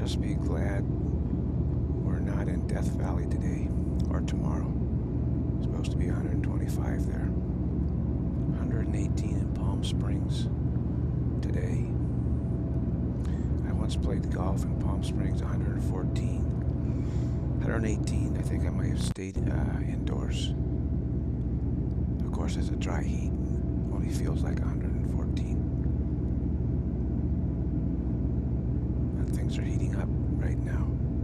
must be glad we're not in Death Valley today or tomorrow. It's supposed to be 125 there. 118 in Palm Springs today. I once played golf in Palm Springs, 114. 118, I think I might have stayed indoors. Of course, it's a dry heat. Only feels like 114. And things are heating up right now.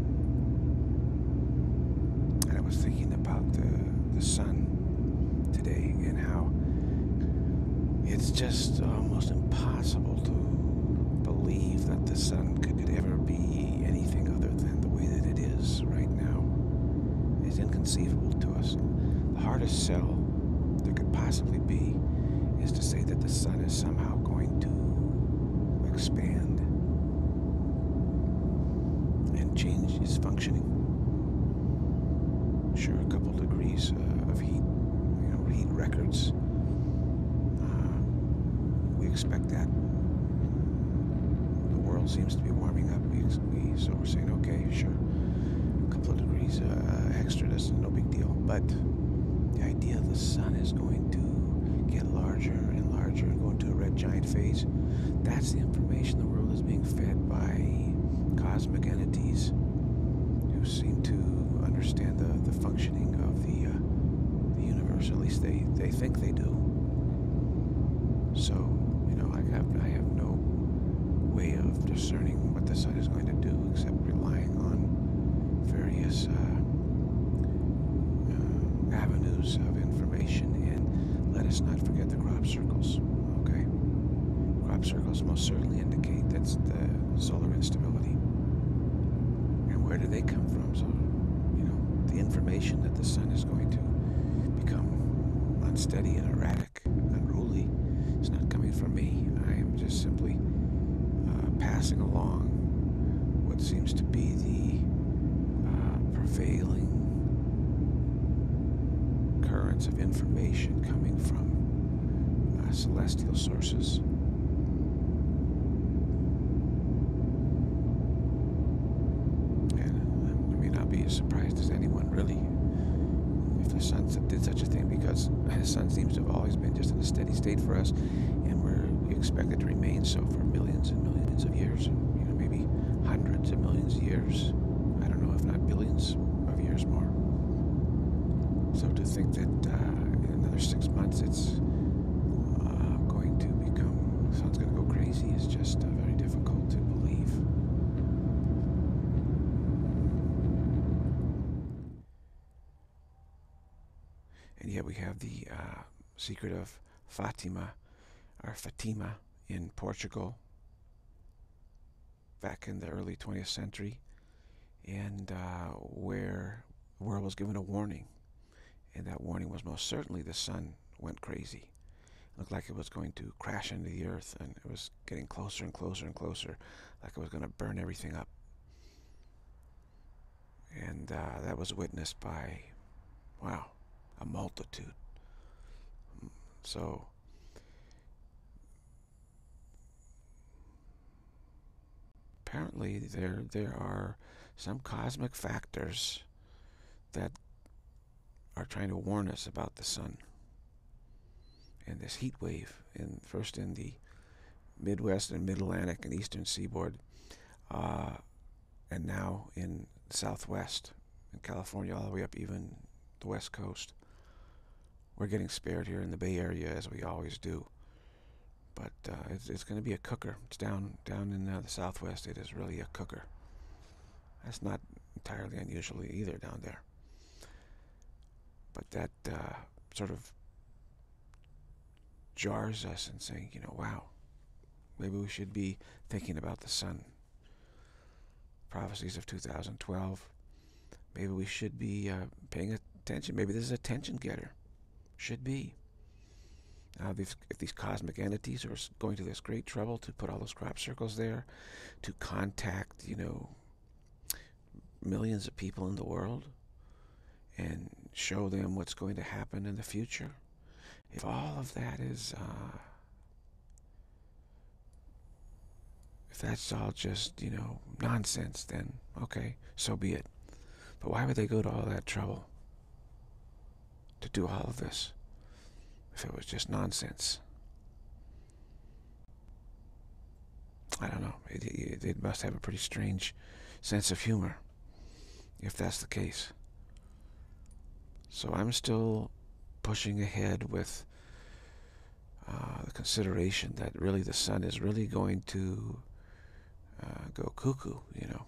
And I was thinking about the sun today and how it's just almost impossible to believe that the sun could ever be anything other than the way that it is right now. It's inconceivable to us. The hardest sell there could possibly be is to say that the sun is somehow going to expand and change its functioning. Sure, a couple degrees of heat, heat records. We expect that. The world seems to be warming up. So we're saying, okay, sure, a couple of degrees extra, that's no big deal. But the idea the sun is going to get larger and larger and go into a red giant phase, that's the information the world is being fed by cosmic entities who seem to understand the functioning of the universe. At least they think they do. So, I have no way of discerning what the sun is going to do except relying on various avenues of information. And let us not forget the crop circles, okay? Crop circles most certainly indicate that's the solar instability. And where do they come from? So, the information that the sun is going to become unsteady and erratic, unruly, is not coming from me. I am just simply passing along what seems to be the prevailing currents of information coming from celestial sources. And I may not be as surprised as anyone, really, if the sun did such a thing, because the sun seems to have always been just in a steady state for us, and we expect it to remain so for millions and millions of years, maybe hundreds of millions of years. I don't know, if not billions of years more. So to think that in another 6 months it's going to become, the sun's going to go crazy is just very difficult to believe. And yet we have the secret of Fatima in Portugal back in the early 20th century, and where the world was given a warning. And that warning was most certainly the sun went crazy. It looked like it was going to crash into the earth, and it was getting closer and closer and closer, like it was going to burn everything up. And that was witnessed by, wow, a multitude. So apparently there are some cosmic factors that are trying to warn us about the sun and this heat wave, first in the Midwest and Mid-Atlantic and Eastern Seaboard, and now in the Southwest, in California, all the way up even the West Coast. We're getting spared here in the Bay Area, as we always do. But it's going to be a cooker. It's down in the Southwest. It is really a cooker. That's not entirely unusual either down there. But that sort of jars us and saying, wow, maybe we should be thinking about the sun. Prophecies of 2012. Maybe we should be paying attention. Maybe this is a attention getter. Should be. Now, if these cosmic entities are going to this great trouble to put all those crop circles there, to contact, millions of people in the world and show them what's going to happen in the future, if all of that is If that's all just, nonsense, then okay, so be it. But why would they go to all that trouble to do all of this if it was just nonsense? I don't know. They must have a pretty strange sense of humor if that's the case. So I'm still pushing ahead with the consideration that really the sun is really going to go cuckoo,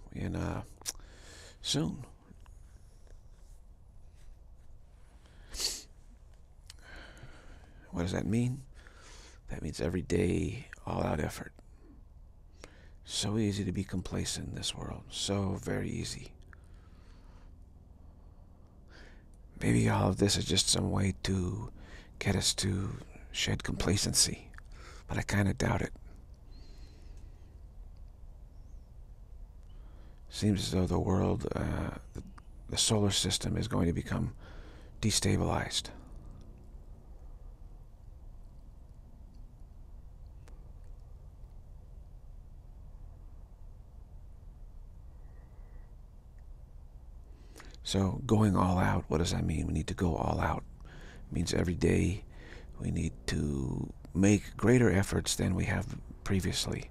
soon. What does that mean? That means every day, all-out effort. So easy to be complacent in this world. So very easy. Maybe all of this is just some way to get us to shed complacency, but I kind of doubt it. Seems as though the world, the solar system is going to become destabilized. So going all out, what does that mean? We need to go all out. It means every day we need to make greater efforts than we have previously.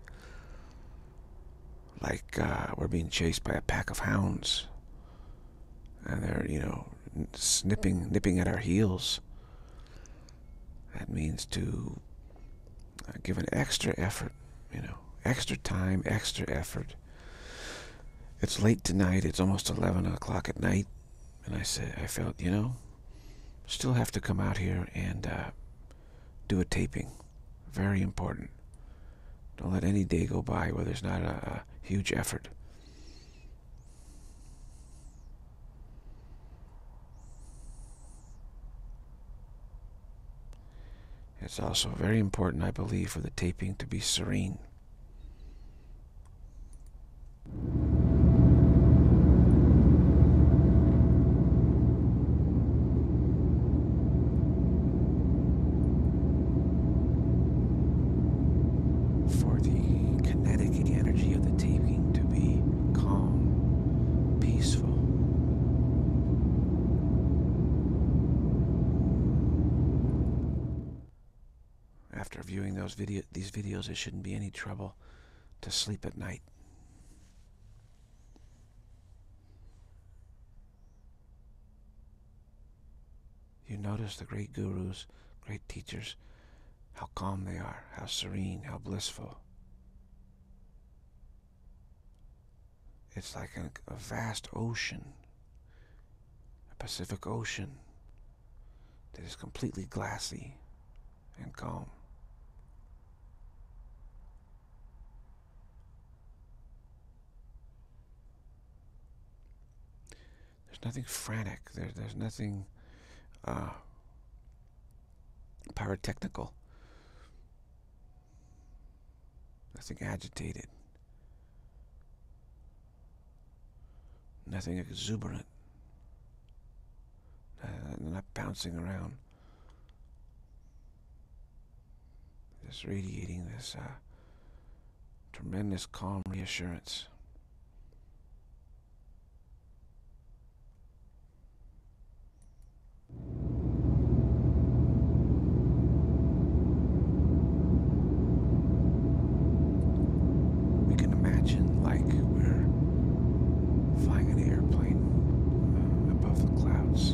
Like we're being chased by a pack of hounds. And they're, nipping at our heels. That means to give an extra effort, extra time, extra effort. It's late tonight. It's almost 11 o'clock at night. And I felt, still have to come out here and do a taping. Very important. Don't let any day go by where there's not a huge effort. It's also very important, I believe, for the taping to be serene. For the kinetic energy of the taping to be calm, peaceful. After viewing these videos, it shouldn't be any trouble to sleep at night. You notice the great gurus, great teachers, how calm they are, how serene, how blissful. It's like a vast ocean, a Pacific Ocean that is completely glassy and calm. There's nothing frantic. There's nothing pyrotechnical. Nothing agitated. Nothing exuberant. Not bouncing around. Just radiating this tremendous calm reassurance. We can imagine like we're flying an airplane above the clouds.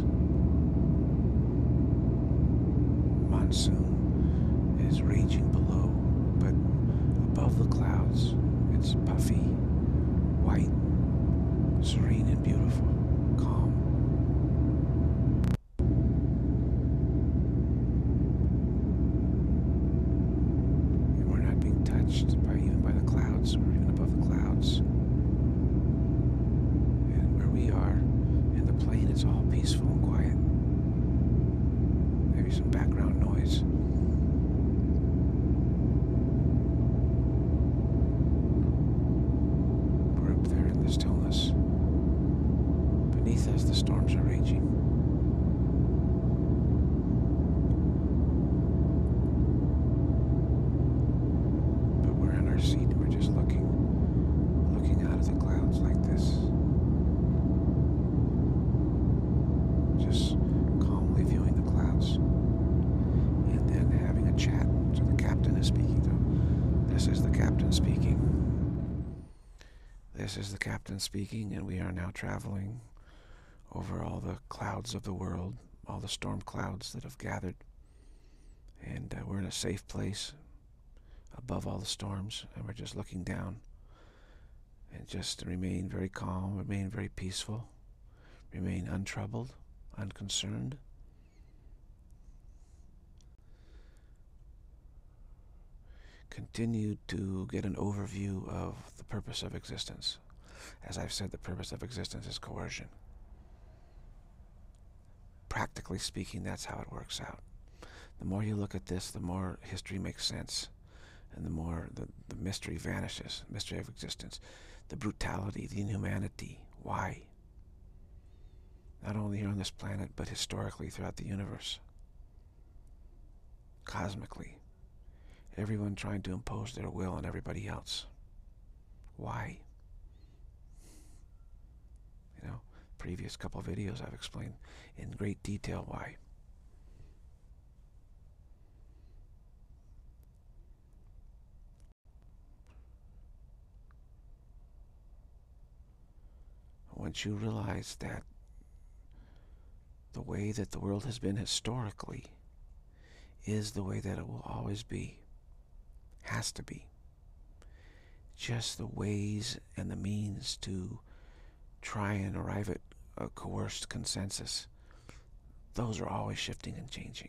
Monsoon is raging below, but above the clouds it's puffy, white, serene and beautiful, calm. And we're not being touched even by the clouds. We're even above the clouds. And where we are in the plane, it's all peaceful and quiet. Maybe some background noise. We're up there in the stillness. Beneath us, the storms are raging. But we're in our seat and we're just looking. This is the captain speaking, and we are now traveling over all the clouds of the world, all the storm clouds that have gathered. And we're in a safe place above all the storms, and we're just looking down. And just remain very calm, remain very peaceful, remain untroubled, unconcerned. Continue to get an overview of the purpose of existence. As I've said, the purpose of existence is coercion. Practically speaking, that's how it works out. The more you look at this, the more history makes sense, and the more the mystery vanishes, the mystery of existence, the brutality, the inhumanity. Why? Not only here on this planet, but historically throughout the universe. Cosmically. Everyone trying to impose their will on everybody else. Why? You know, previous couple of videos I've explained in great detail why. Once you realize that the way that the world has been historically is the way that it will always be, has to be. Just the ways and the means to try and arrive at a coerced consensus, those are always shifting and changing.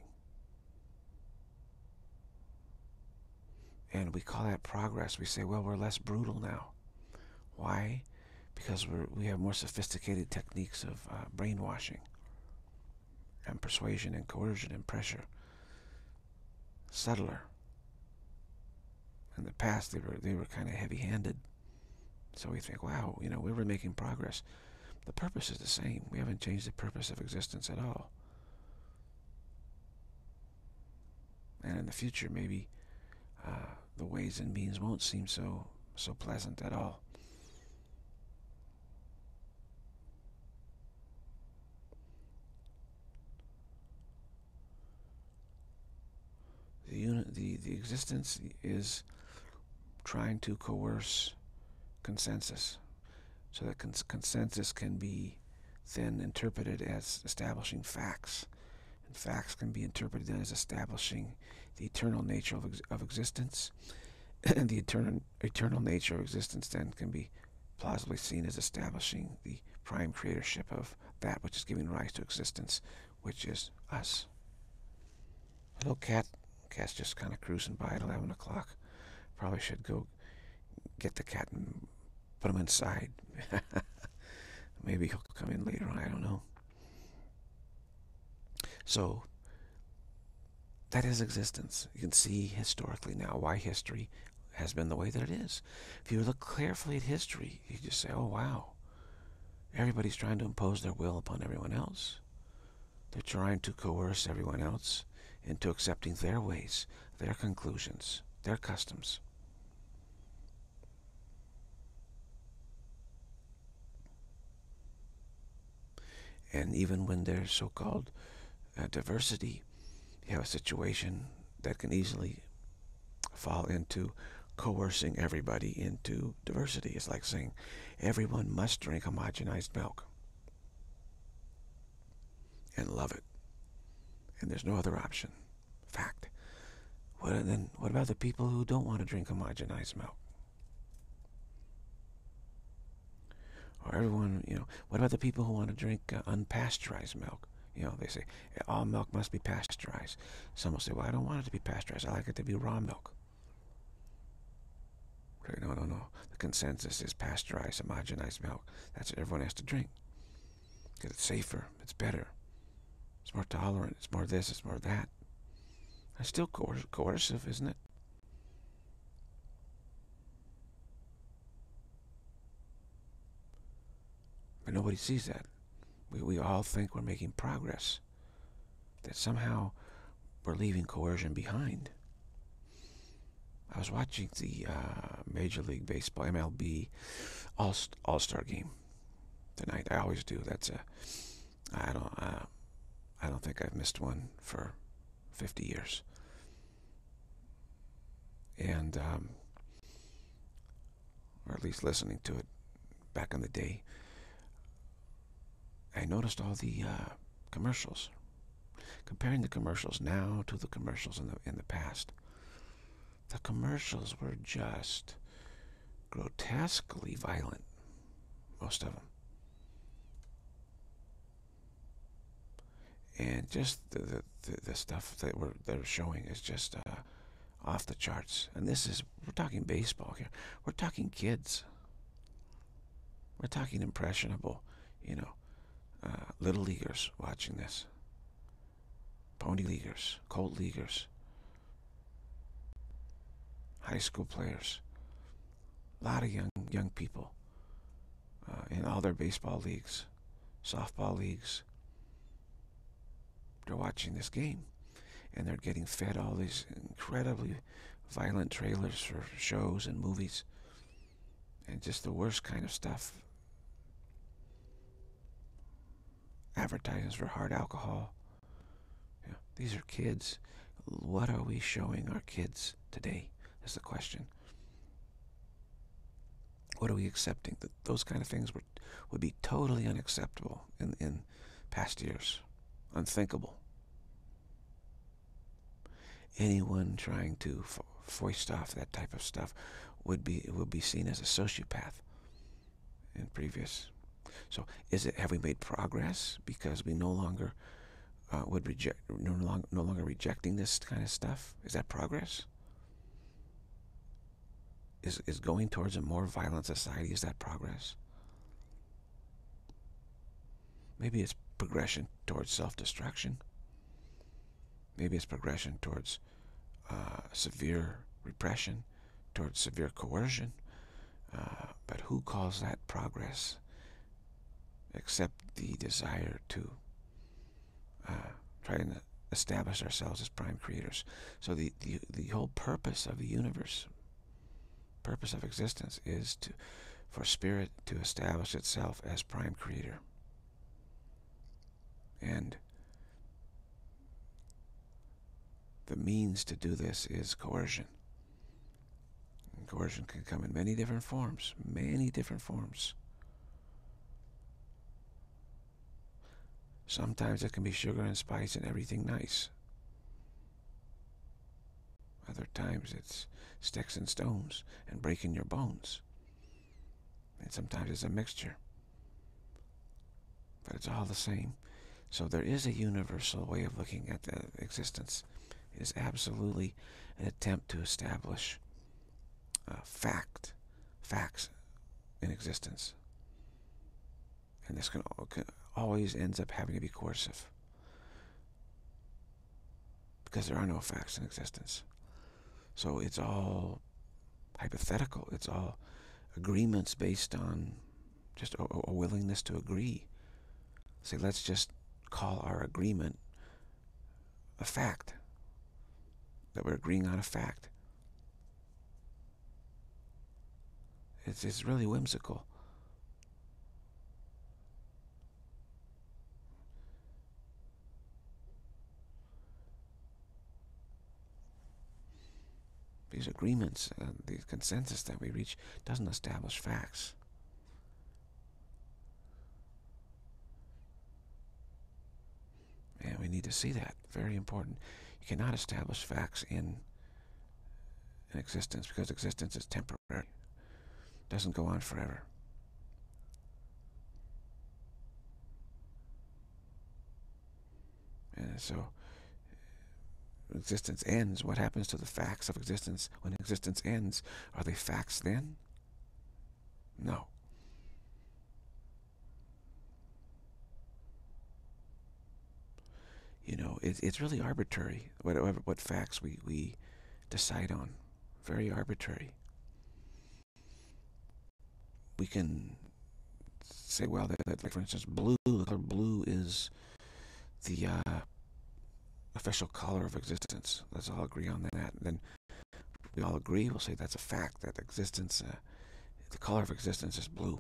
And we call that progress. We say, well, we're less brutal now. Why? Because we have more sophisticated techniques of brainwashing and persuasion and coercion and pressure. Subtler. In the past, they were kind of heavy-handed. So we think, wow, you know, we were making progress. The purpose is the same. We haven't changed the purpose of existence at all. And in the future, maybe the ways and means won't seem so pleasant at all. The existence is trying to coerce consensus, so that consensus can be then interpreted as establishing facts, and facts can be interpreted then as establishing the eternal nature of existence, and the eternal nature of existence then can be plausibly seen as establishing the prime creatorship of that which is giving rise to existence, which is us. Hello, cat. Cat's just kind of cruising by at 11 o'clock. Probably should go get the cat and put him inside. Maybe he'll come in later on, I don't know. So, that is existence. You can see historically now why history has been the way that it is. If you look carefully at history, you just say, oh wow, everybody's trying to impose their will upon everyone else. They're trying to coerce everyone else into accepting their ways, their conclusions, their customs. And even when there's so-called diversity, you have a situation that can easily fall into coercing everybody into diversity. It's like saying everyone must drink homogenized milk and love it. And there's no other option. Fact. What about the people who don't want to drink homogenized milk? Or everyone, you know, what about the people who want to drink unpasteurized milk? You know, they say all milk must be pasteurized. Some will say, well, I don't want it to be pasteurized. I like it to be raw milk. Okay, no. The consensus is pasteurized, homogenized milk. That's what everyone has to drink. Because it's safer. It's better. It's more tolerant. It's more this. It's more that. It's still coercive, isn't it? But nobody sees that. We all think we're making progress. That somehow we're leaving coercion behind. I was watching the Major League Baseball, MLB, All-Star game tonight. I always do. I don't think I've missed one for 50 years. And or at least listening to it back in the day, I noticed all the commercials. Comparing the commercials now to the commercials in the past, the commercials were just grotesquely violent, most of them. And just the stuff that they're showing is just off the charts. And we're talking baseball here. We're talking kids. We're talking impressionable, little leaguers watching this. Pony leaguers, Colt leaguers, high school players, a lot of young people in all their baseball leagues, softball leagues. They're watching this game, and they're getting fed all these incredibly violent trailers for shows and movies, and just the worst kind of stuff. Advertisements for hard alcohol. These are kids. What are we showing our kids today? Is the question. What are we accepting? Those kind of things would be totally unacceptable in past years. Unthinkable. Anyone trying to foist off that type of stuff would be seen as a sociopath in previous. So have we made progress because we no longer no longer rejecting this kind of stuff? Is that progress? Is going towards a more violent society, is that progress? Maybe it's progression towards self-destruction. Maybe it's progression towards severe repression, towards severe coercion. But who calls that progress except the desire to try and establish ourselves as prime creators? So the whole purpose of the universe, purpose of existence, is for spirit to establish itself as prime creator. And the means to do this is coercion. And coercion can come in many different forms, many different forms. Sometimes it can be sugar and spice and everything nice. Other times it's sticks and stones and breaking your bones. And sometimes it's a mixture. But it's all the same. So there is a universal way of looking at the existence. It is absolutely an attempt to establish facts in existence. And this can always ends up having to be coercive, because there are no facts in existence. So it's all hypothetical. It's all agreements based on just a willingness to agree. Say, let's just call our agreement a fact, that we're agreeing on a fact. It's really whimsical. These agreements, the consensus that we reach, doesn't establish facts. And we need to see that. Very important. You cannot establish facts in existence, because existence is temporary. It doesn't go on forever. And so existence ends. What happens to the facts of existence when existence ends? Are they facts then? No. It's really arbitrary what facts we decide on. Very arbitrary. We can say, well, that like for instance, blue. The color blue is the official color of existence. Let's all agree on that. And then we all agree. We'll say that's a fact, that existence, the color of existence is blue.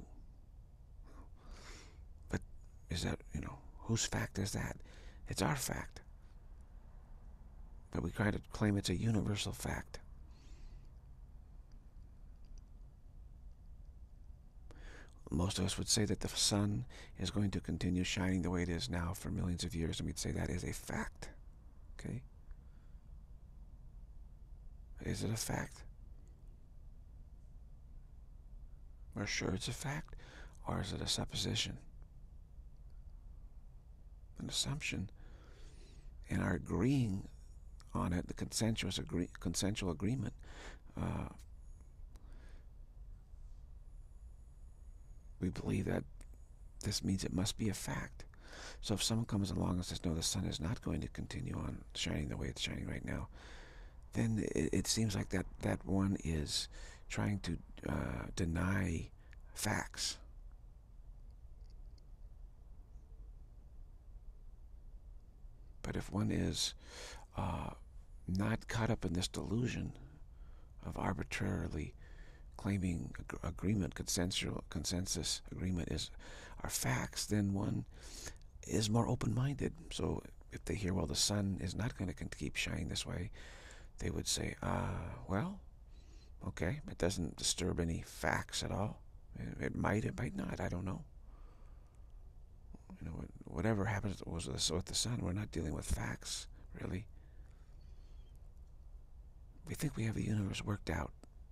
But is that, whose fact is that? It's our fact. But we try to claim it's a universal fact. most of us would say that the sun is going to continue shining the way it is now for millions of years, and we'd say that is a fact. Okay? Is it a fact? We're sure it's a fact, or is it a supposition? An assumption, and our agreeing on it, the consensual agreement, we believe that this means it must be a fact. So if someone comes along and says, no, the sun is not going to continue on shining the way it's shining right now, then it seems like that one is trying to deny facts. But if one is not caught up in this delusion of arbitrarily claiming consensus agreement are facts, then one is more open-minded. So if they hear, well, the sun is not going to keep shining this way, they would say, well, okay, it doesn't disturb any facts at all. It might not, I don't know. You know, whatever happens with the sun, we're not dealing with facts, really. We think we have the universe worked out.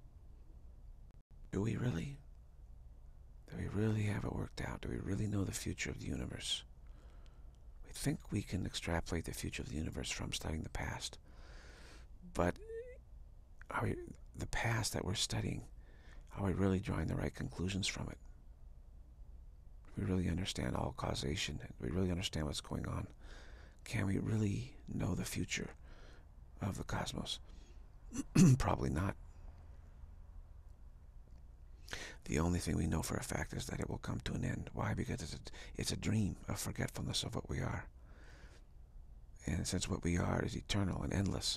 Do we really? Do we really have it worked out? Do we really know the future of the universe? We think we can extrapolate the future of the universe from studying the past. But the past that we're studying, are we really drawing the right conclusions from it? Do we really understand all causation? Do we really understand what's going on? Can we really know the future of the cosmos? Probably not. The only thing we know for a fact is that it will come to an end. Why? Because it's a dream of forgetfulness of what we are. And since what we are is eternal and endless,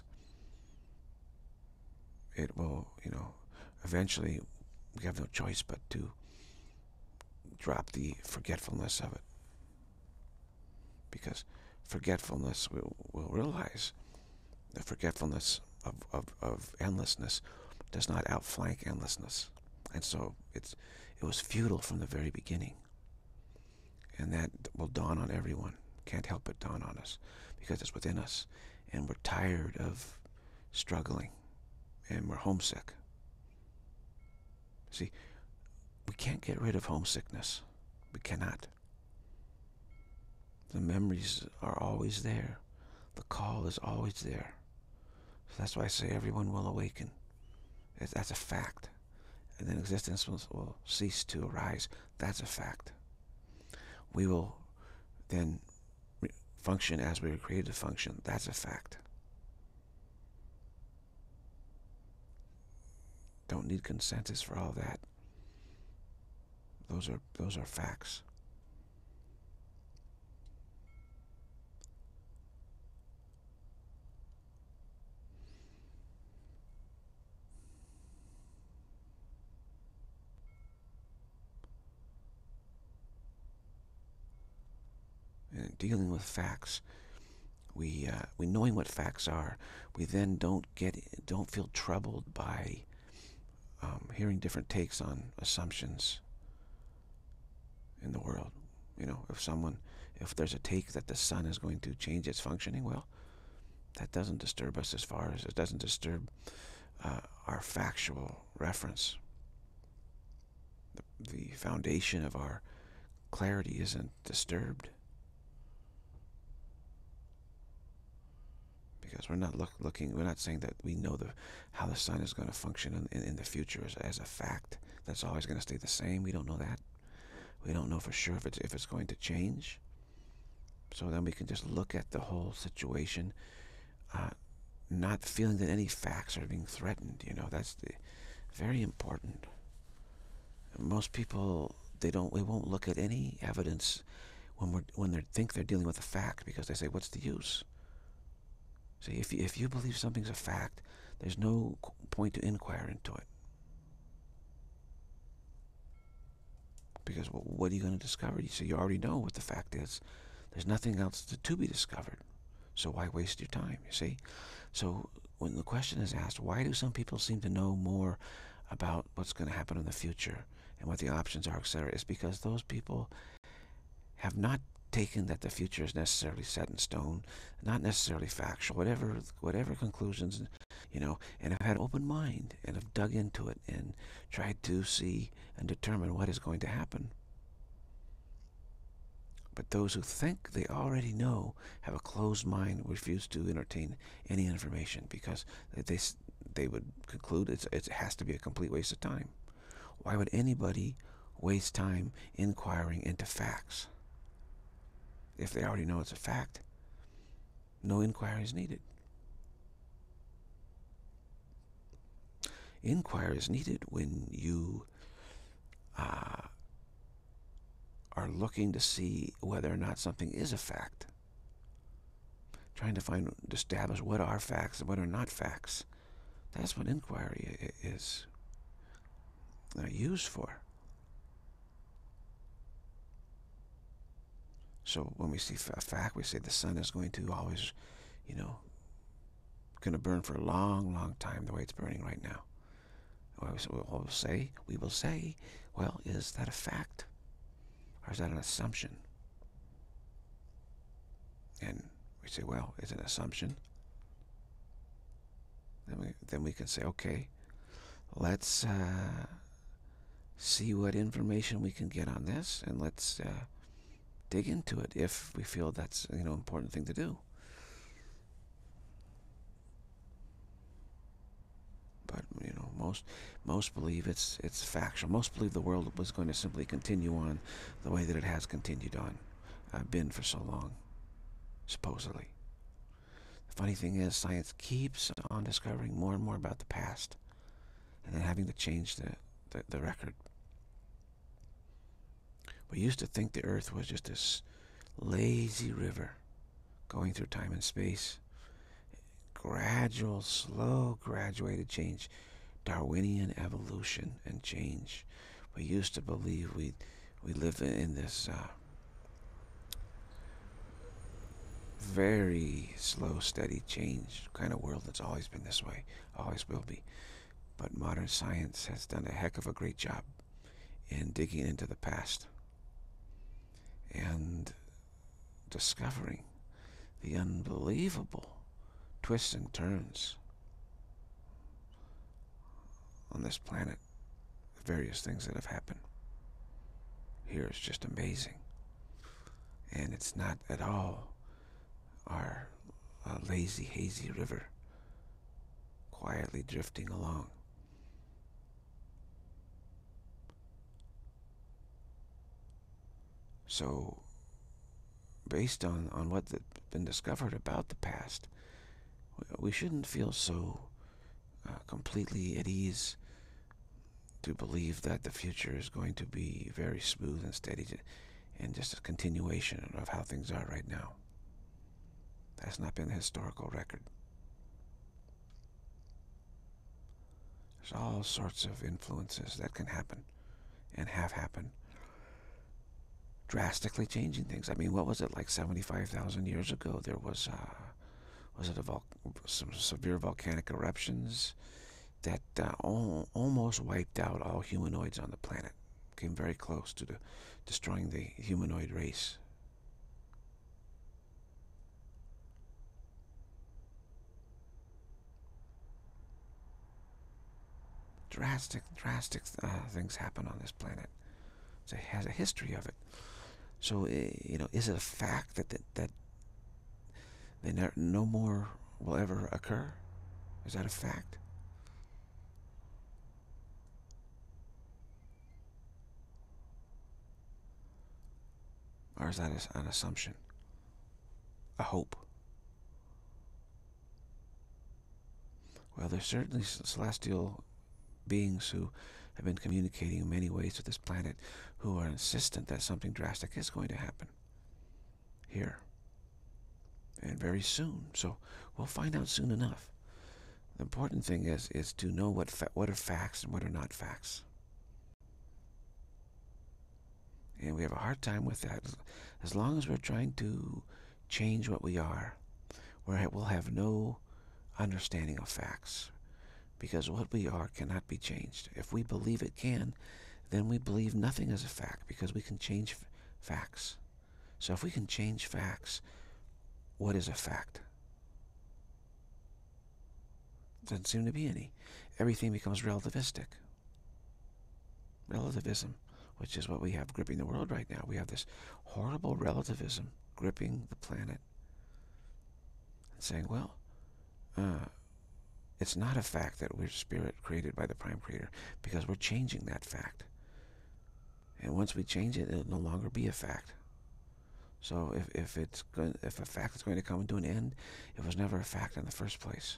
it will, eventually we have no choice but to drop the forgetfulness of it. Because forgetfulness will realize the forgetfulness of endlessness does not outflank endlessness. And so it was futile from the very beginning. And that will dawn on everyone. Can't help but dawn on us because it's within us. And we're tired of struggling. And we're homesick. See, we can't get rid of homesickness. We cannot. The memories are always there. The call is always there. So that's why I say everyone will awaken. That's a fact. And then existence will cease to arise. That's a fact. We will then function as we were created to function. That's a fact. Don't need consensus for all that. Those are facts. And dealing with facts, we knowing what facts are, we then don't feel troubled by hearing different takes on assumptions in the world. If there's a take that the sun is going to change its functioning, well, that doesn't disturb us as far as it doesn't disturb our factual reference. The foundation of our clarity isn't disturbed. Because we're not we're not saying that we know how the sun is going to function in the future as a fact. That's always going to stay the same. We don't know that. We don't know for sure if it's going to change. So then we can just look at the whole situation, not feeling that any facts are being threatened. That's very important. Most people they won't look at any evidence when they think they're dealing with a fact because they say, what's the use? See, if you believe something's a fact, there's no point to inquire into it. Because what are you going to discover? So you already know what the fact is. There's nothing else to be discovered. So why waste your time, you see? So when the question is asked, why do some people seem to know more about what's going to happen in the future? and what the options are, etc., is because those people have not taken that the future is necessarily set in stone, not necessarily factual, whatever conclusions, and have had an open mind and have dug into it and tried to see and determine what is going to happen. But those who think they already know have a closed mind, refuse to entertain any information because they would conclude it has to be a complete waste of time. Why would anybody waste time inquiring into facts? If they already know it's a fact, no inquiry is needed. Inquiry is needed when you are looking to see whether or not something is a fact. Trying to establish what are facts and what are not facts. That's what inquiry is used for. So when we see a fact, we say the sun is going to always, going to burn for a long, long time the way it's burning right now. We will say, well, is that a fact? Or is that an assumption? And we say, well, it's an assumption. Then we can say, okay, let's see what information we can get on this, and let's dig into it if we feel that's an important thing to do. But most believe it's factual. Most believe the world was going to simply continue on the way that it has continued on, been for so long, supposedly. The funny thing is, science keeps on discovering more and more about the past, and then having to change the record. We used to think the Earth was just this lazy river going through time and space. Gradual, slow, graduated change. Darwinian evolution and change. We used to believe we live in this very slow, steady change kind of world that's always been this way, always will be. But modern science has done a heck of a great job in digging into the past and discovering the unbelievable twists and turns on this planet, various things that have happened. Here is just amazing. And it's not at all our lazy, hazy river quietly drifting along. So, based on what's been discovered about the past, we shouldn't feel so completely at ease to believe that the future is going to be very smooth and steady and just a continuation of how things are right now. That's not been the historical record. There's all sorts of influences that can happen and have happened, drastically changing things. I mean, what was it, like 75,000 years ago? There was some severe volcanic eruptions that almost wiped out all humanoids on the planet. Came very close to destroying the humanoid race. Drastic things happen on this planet. It has a history of it. So, is it a fact that no more will ever occur? Is that a fact? Or is that an assumption? A hope? Well, there's certainly celestial beings who have been communicating in many ways to this planet who are insistent that something drastic is going to happen here. And very soon. So we'll find out soon enough. The important thing is to know what are facts and what are not facts. And we have a hard time with that. As long as we're trying to change what we are, we'll have no understanding of facts. Because what we are cannot be changed. If we believe it can, then we believe nothing is a fact, because we can change facts. So if we can change facts, what is a fact? Doesn't seem to be any. Everything becomes relativistic. Relativism, which is what we have gripping the world right now. We have this horrible relativism gripping the planet and saying, well, it's not a fact that we're spirit created by the Prime Creator, because we're changing that fact. And once we change it, it'll no longer be a fact. So if a fact is going to come to an end, it was never a fact in the first place.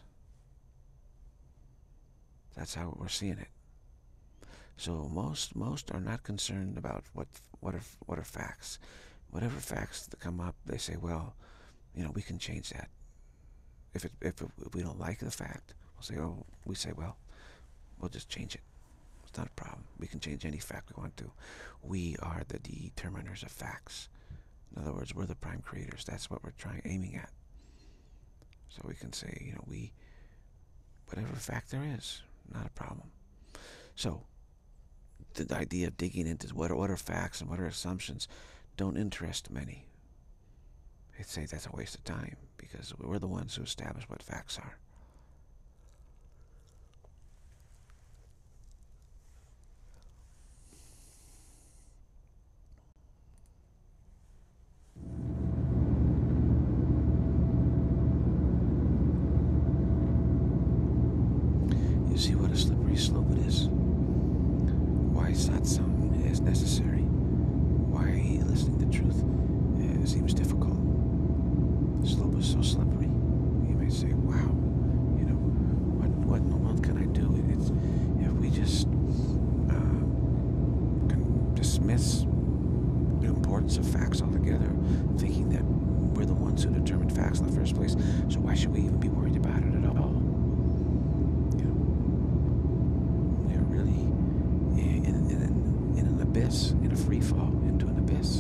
That's how we're seeing it. So most are not concerned about what are facts. Whatever facts that come up, they say, well, we can change that. If we don't like the fact, we say, well, we'll just change it. It's not a problem. We can change any fact we want to. We are the determiners of facts. In other words, we're the Prime Creators. That's what we're aiming at. So we can say, whatever fact there is, not a problem. So the idea of digging into what are facts and what are assumptions don't interest many. They say that's a waste of time, because we're the ones who establish what facts are. You see what a slippery slope it is? Why satsang is necessary? Why listening to truth seems difficult? The slope is so slippery. You may say, wow, what in the world can I do? If we just can dismiss the importance of facts altogether, thinking that we're the ones who determine facts in the first place, so why should we even be worried about it at all? In a free fall into an abyss.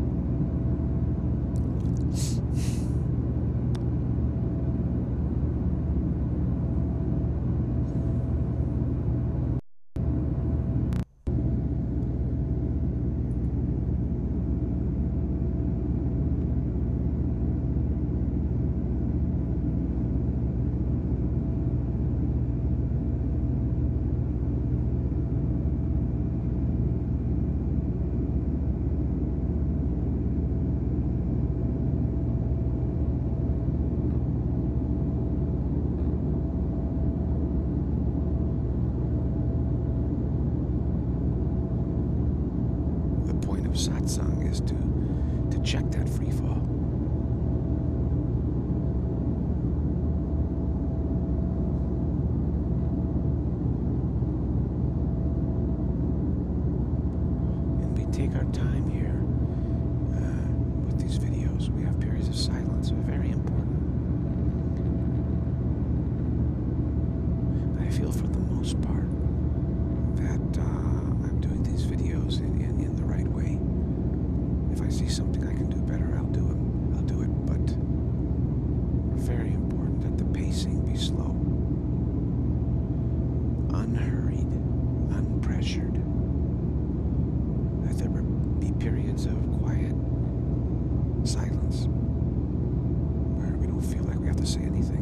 Satsang is to check that free fall. And we take our time here with these videos. We have periods of silence, very important. I feel for the most part that I'm doing these videos in the right way. If I see something I can do better, I'll do it. But very important that the pacing be slow, unhurried, unpressured. That there be periods of quiet silence where we don't feel like we have to say anything.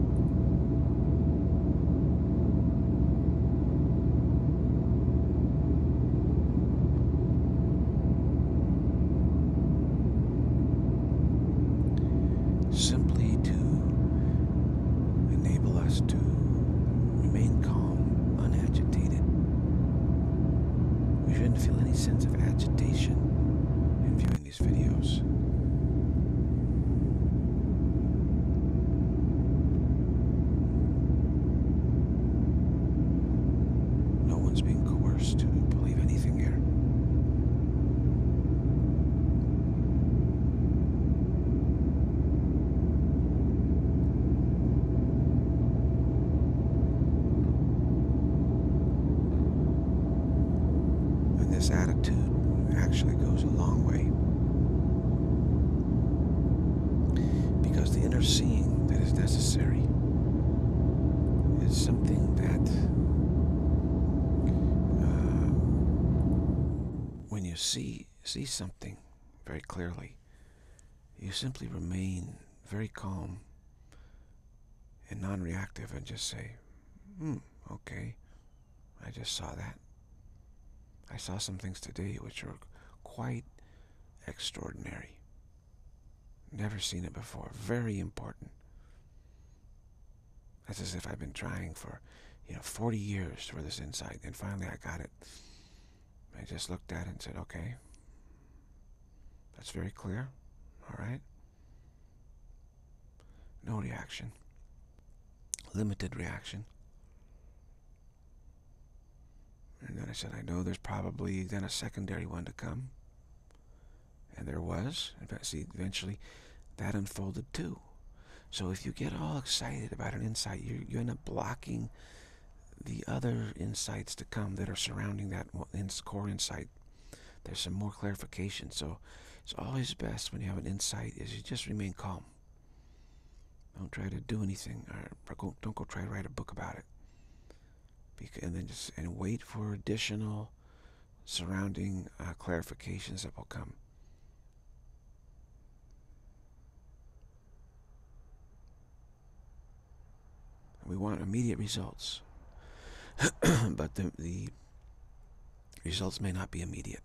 Simply to enable us to remain calm, unagitated. We shouldn't feel any sense of agitation in viewing these videos. No one's being coerced to believe anything here. This attitude actually goes a long way, because the inner seeing that is necessary is something that see something very clearly, you simply remain very calm and non-reactive and just say, okay, I just saw that. I saw some things today which are quite extraordinary. Never seen it before. Very important. It's as if I've been trying for, 40 years for this insight, and finally I got it. I just looked at it and said, okay, that's very clear. All right. No reaction. Limited reaction. And then I said, I know there's probably then a secondary one to come. And there was. See, eventually that unfolded too. So if you get all excited about an insight, you end up blocking the other insights to come that are surrounding that core insight. There's some more clarification. So it's always best when you have an insight is you just remain calm. Don't try to do anything, or don't go try to write a book about it. And then just wait for additional surrounding clarifications that will come. We want immediate results, but the results may not be immediate.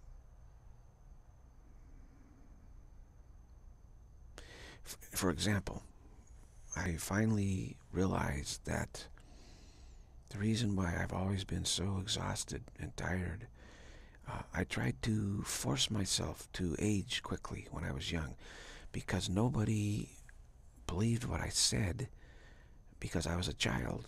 For example, I finally realized that the reason why I've always been so exhausted and tired, I tried to force myself to age quickly when I was young because nobody believed what I said because I was a child.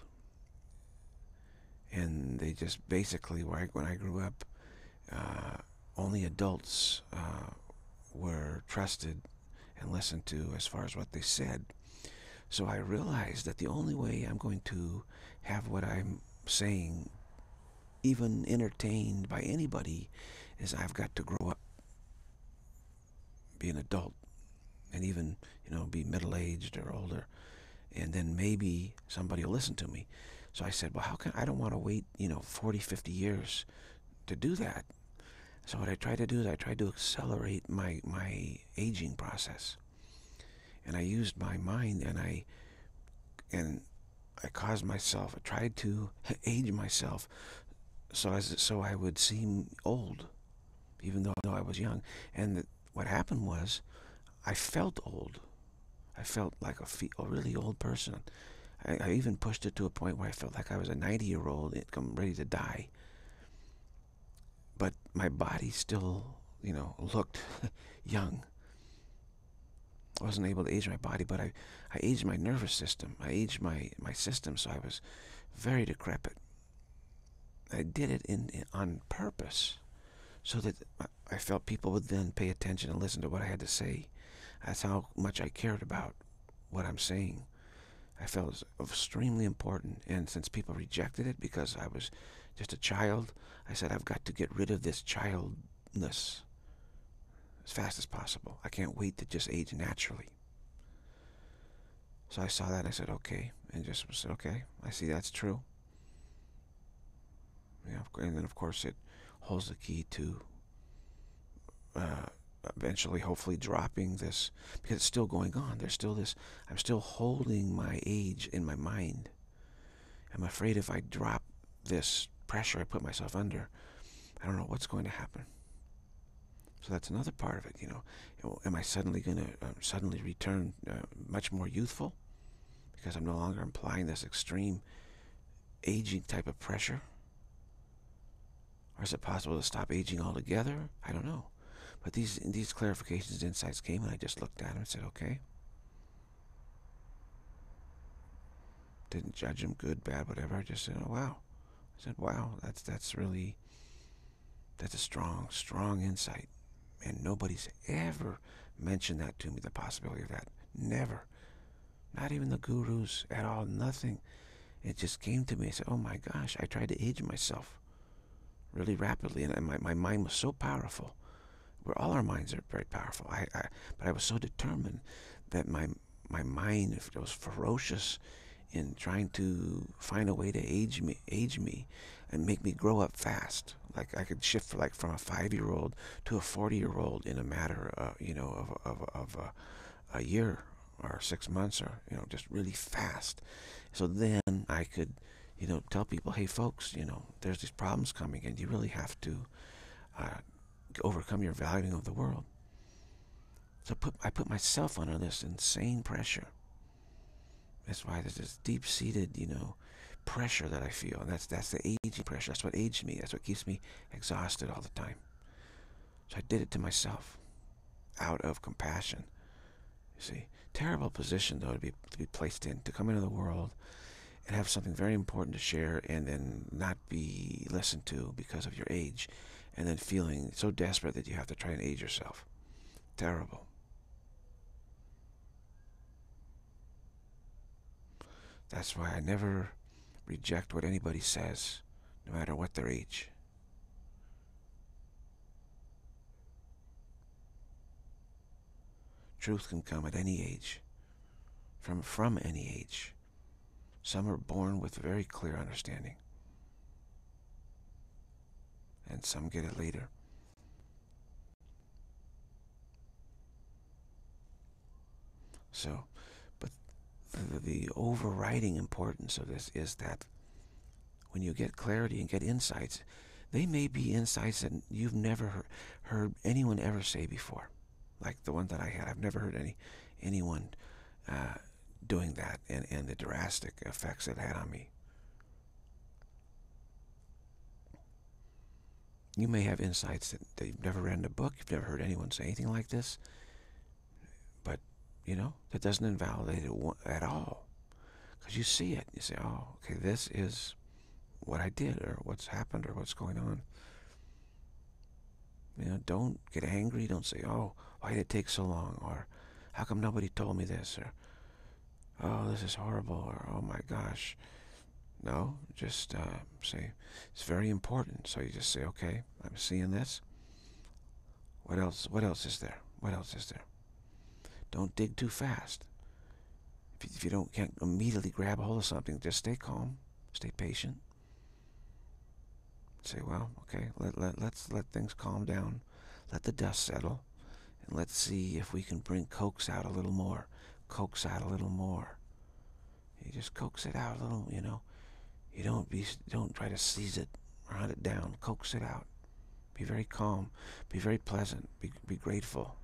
And they just basically, when I grew up, only adults were trusted and listened to as far as what they said. So I realized that the only way I'm going to have what I'm saying even entertained by anybody is I've got to grow up, be an adult, and even, be middle-aged or older, and then maybe somebody will listen to me. So I said, well, I don't want to wait, 40, 50 years to do that. So what I tried to do is I tried to accelerate my aging process. And I used my mind, and I caused myself, I tried to age myself so I would seem old, even though I was young. And what happened was I felt old. I felt like a really old person. I even pushed it to a point where I felt like I was a 90-year-old ready to die. But my body still, looked young. I wasn't able to age my body, but I aged my nervous system. I aged my system, so I was very decrepit. I did it on purpose so that I felt people would then pay attention and listen to what I had to say. That's how much I cared about what I'm saying. I felt it was extremely important, and since people rejected it because I was just a child, I said I've got to get rid of this childness as fast as possible. I can't wait to just age naturally. So I saw that and I said, okay, and just said, okay, I see that's true. Yeah, and then of course it holds the key to eventually, hopefully, dropping this, because it's still going on. There's still this, I'm still holding my age in my mind. I'm afraid if I drop this pressure I put myself under, I don't know what's going to happen. So that's another part of it, Am I suddenly going to suddenly return much more youthful because I'm no longer applying this extreme aging type of pressure? Or is it possible to stop aging altogether? I don't know. But these clarifications, insights came, and I just looked at them and said, okay. Didn't judge them, good, bad, whatever. I just said, oh, wow. I said, wow, that's a strong insight. And nobody's ever mentioned that to me, the possibility of that. Never. Not even the gurus at all, nothing. It just came to me. I said, oh my gosh, I tried to age myself really rapidly, and my mind was so powerful. Where all our minds are very powerful. But I was so determined that my mind, if it was ferocious in trying to find a way to age me and make me grow up fast. Like I could shift like from a 5-year-old to a 40-year-old in a matter, of a year or 6 months, or just really fast. So then I could, tell people, hey folks, there's these problems coming, and you really have to uh, overcome your valuing of the world. So I put myself under this insane pressure. That's why there's this deep-seated, pressure that I feel. And that's the aging pressure. That's what aged me. That's what keeps me exhausted all the time. So I did it to myself out of compassion. You see, terrible position though to be placed in, to come into the world and have something very important to share and then not be listened to because of your age, and then feeling so desperate that you have to try and age yourself. Terrible. That's why I never reject what anybody says, no matter what their age. Truth can come at any age, from any age. Some are born with very clear understanding, and some get it later. So, but the overriding importance of this is that when you get clarity and get insights, they may be insights that you've never heard anyone ever say before. Like the one that I had. I've never heard anyone doing that, and the drastic effects it had on me. You may have insights that you've never read in a book, you've never heard anyone say anything like this, but, that doesn't invalidate it at all. Because you see it, you say, oh, okay, this is what I did, or what's happened, or what's going on. Don't get angry, don't say, oh, why did it take so long, or how come nobody told me this, or oh, this is horrible, or oh my gosh. No, just say, it's very important. So you just say, okay, I'm seeing this. What else? What else is there? What else is there? Don't dig too fast. If you can't immediately grab a hold of something, just stay calm, stay patient. Say, well, okay, let's let things calm down. Let the dust settle. And let's see if we can coax out a little more. Coax out a little more. You just coax it out a little, You don't try to seize it or hunt it down. Coax it out. Be very calm. Be very pleasant. Be grateful.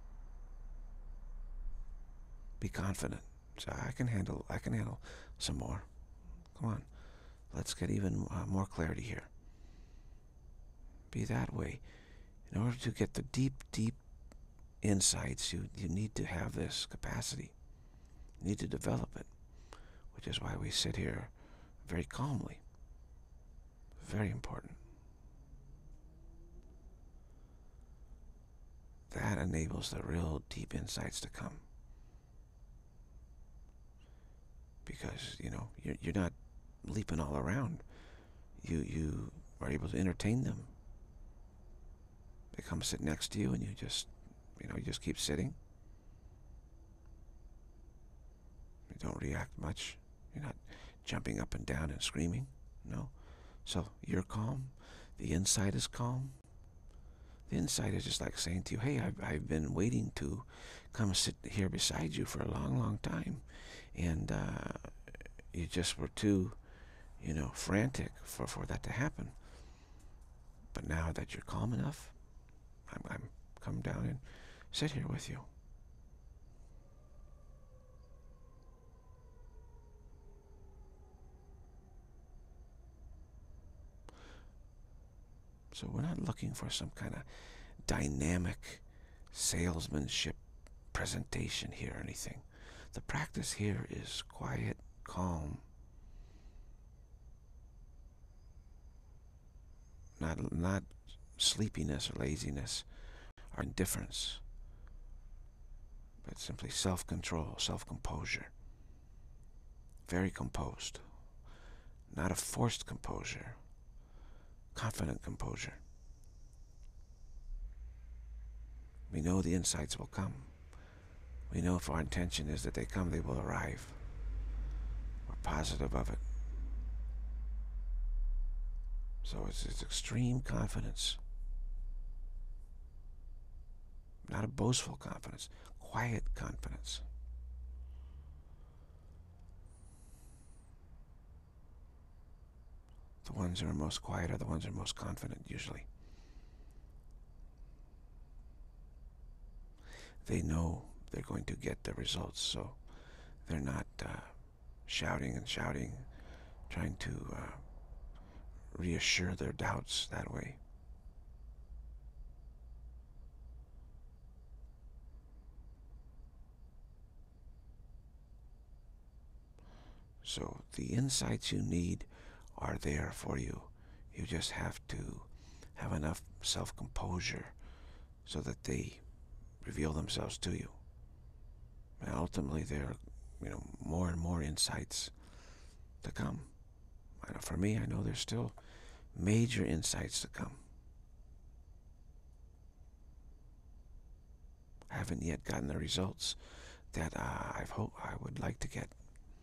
Be confident. So I can handle some more. Come on. Let's get even more clarity here. Be that way. In order to get the deep, deep insights, you need to have this capacity. You need to develop it, which is why we sit here very calmly. Very important. That enables the real deep insights to come. Because, you're not leaping all around. You are able to entertain them. They come sit next to you and you just keep sitting. You don't react much. You're not jumping up and down and screaming. No. So you're calm. The inside is calm. The inside is just like saying to you, hey, I've been waiting to come sit here beside you for a long, long time. And you just were too, frantic for that to happen. But now that you're calm enough, I'm come down and sit here with you. So we're not looking for some kind of dynamic salesmanship presentation here or anything. The practice here is quiet, calm, not sleepiness or laziness or indifference, but simply self-control, self-composure. Very composed. Not a forced composure. Confident composure. We know the insights will come. We know if our intention is that they come, they will arrive. We're positive of it. So it's extreme confidence. Not a boastful confidence, quiet confidence. The ones who are most quiet are the ones who are most confident, usually. They know they're going to get the results, so they're not shouting and shouting, trying to reassure their doubts that way. So the insights you need are there for you. You just have to have enough self-composure so that they reveal themselves to you. And ultimately, there are, more and more insights to come. For me, I know there's still major insights to come. I haven't yet gotten the results that I would like to get.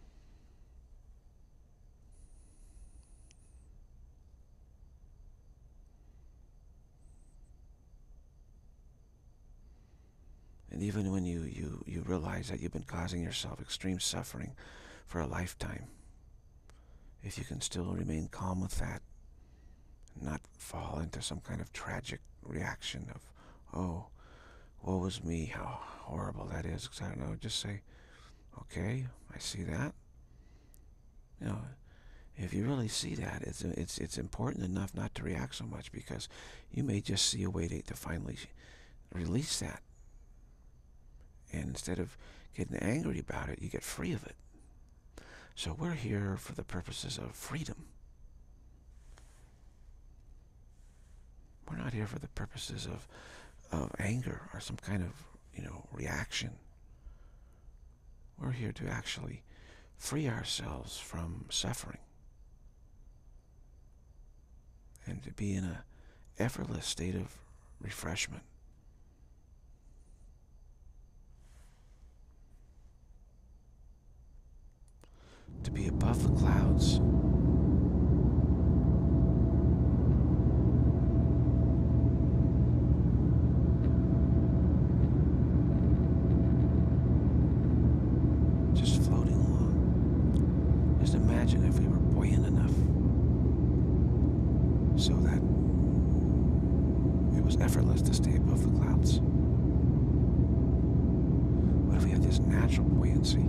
And even when you realize that you've been causing yourself extreme suffering for a lifetime, if you can still remain calm with that, and not fall into some kind of tragic reaction of, oh, woe is me, how horrible that is. I don't know, just say, okay, I see that. If you really see that, it's important enough not to react so much, because you may just see a way to finally release that. And instead of getting angry about it, you get free of it. So we're here for the purposes of freedom. We're not here for the purposes of anger or some kind of, reaction. We're here to actually free ourselves from suffering and to be in an effortless state of refreshment. To be above the clouds. Just floating along. Just imagine if we were buoyant enough so that it was effortless to stay above the clouds. What if we had this natural buoyancy?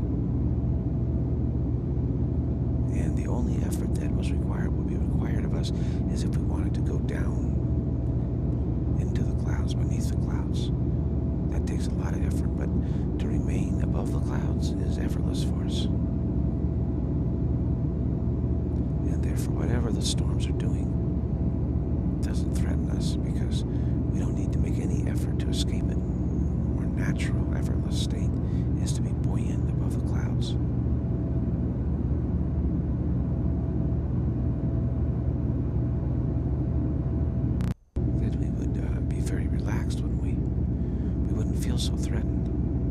And the only effort that would be required of us is if we wanted to go down into the clouds, beneath the clouds. That takes a lot of effort, but to remain above the clouds is effortless for us. And therefore, whatever the storms are doing doesn't threaten us, because we don't need to make any effort to escape it. Our natural, effortless state is to be buoyant above the clouds. So threatened.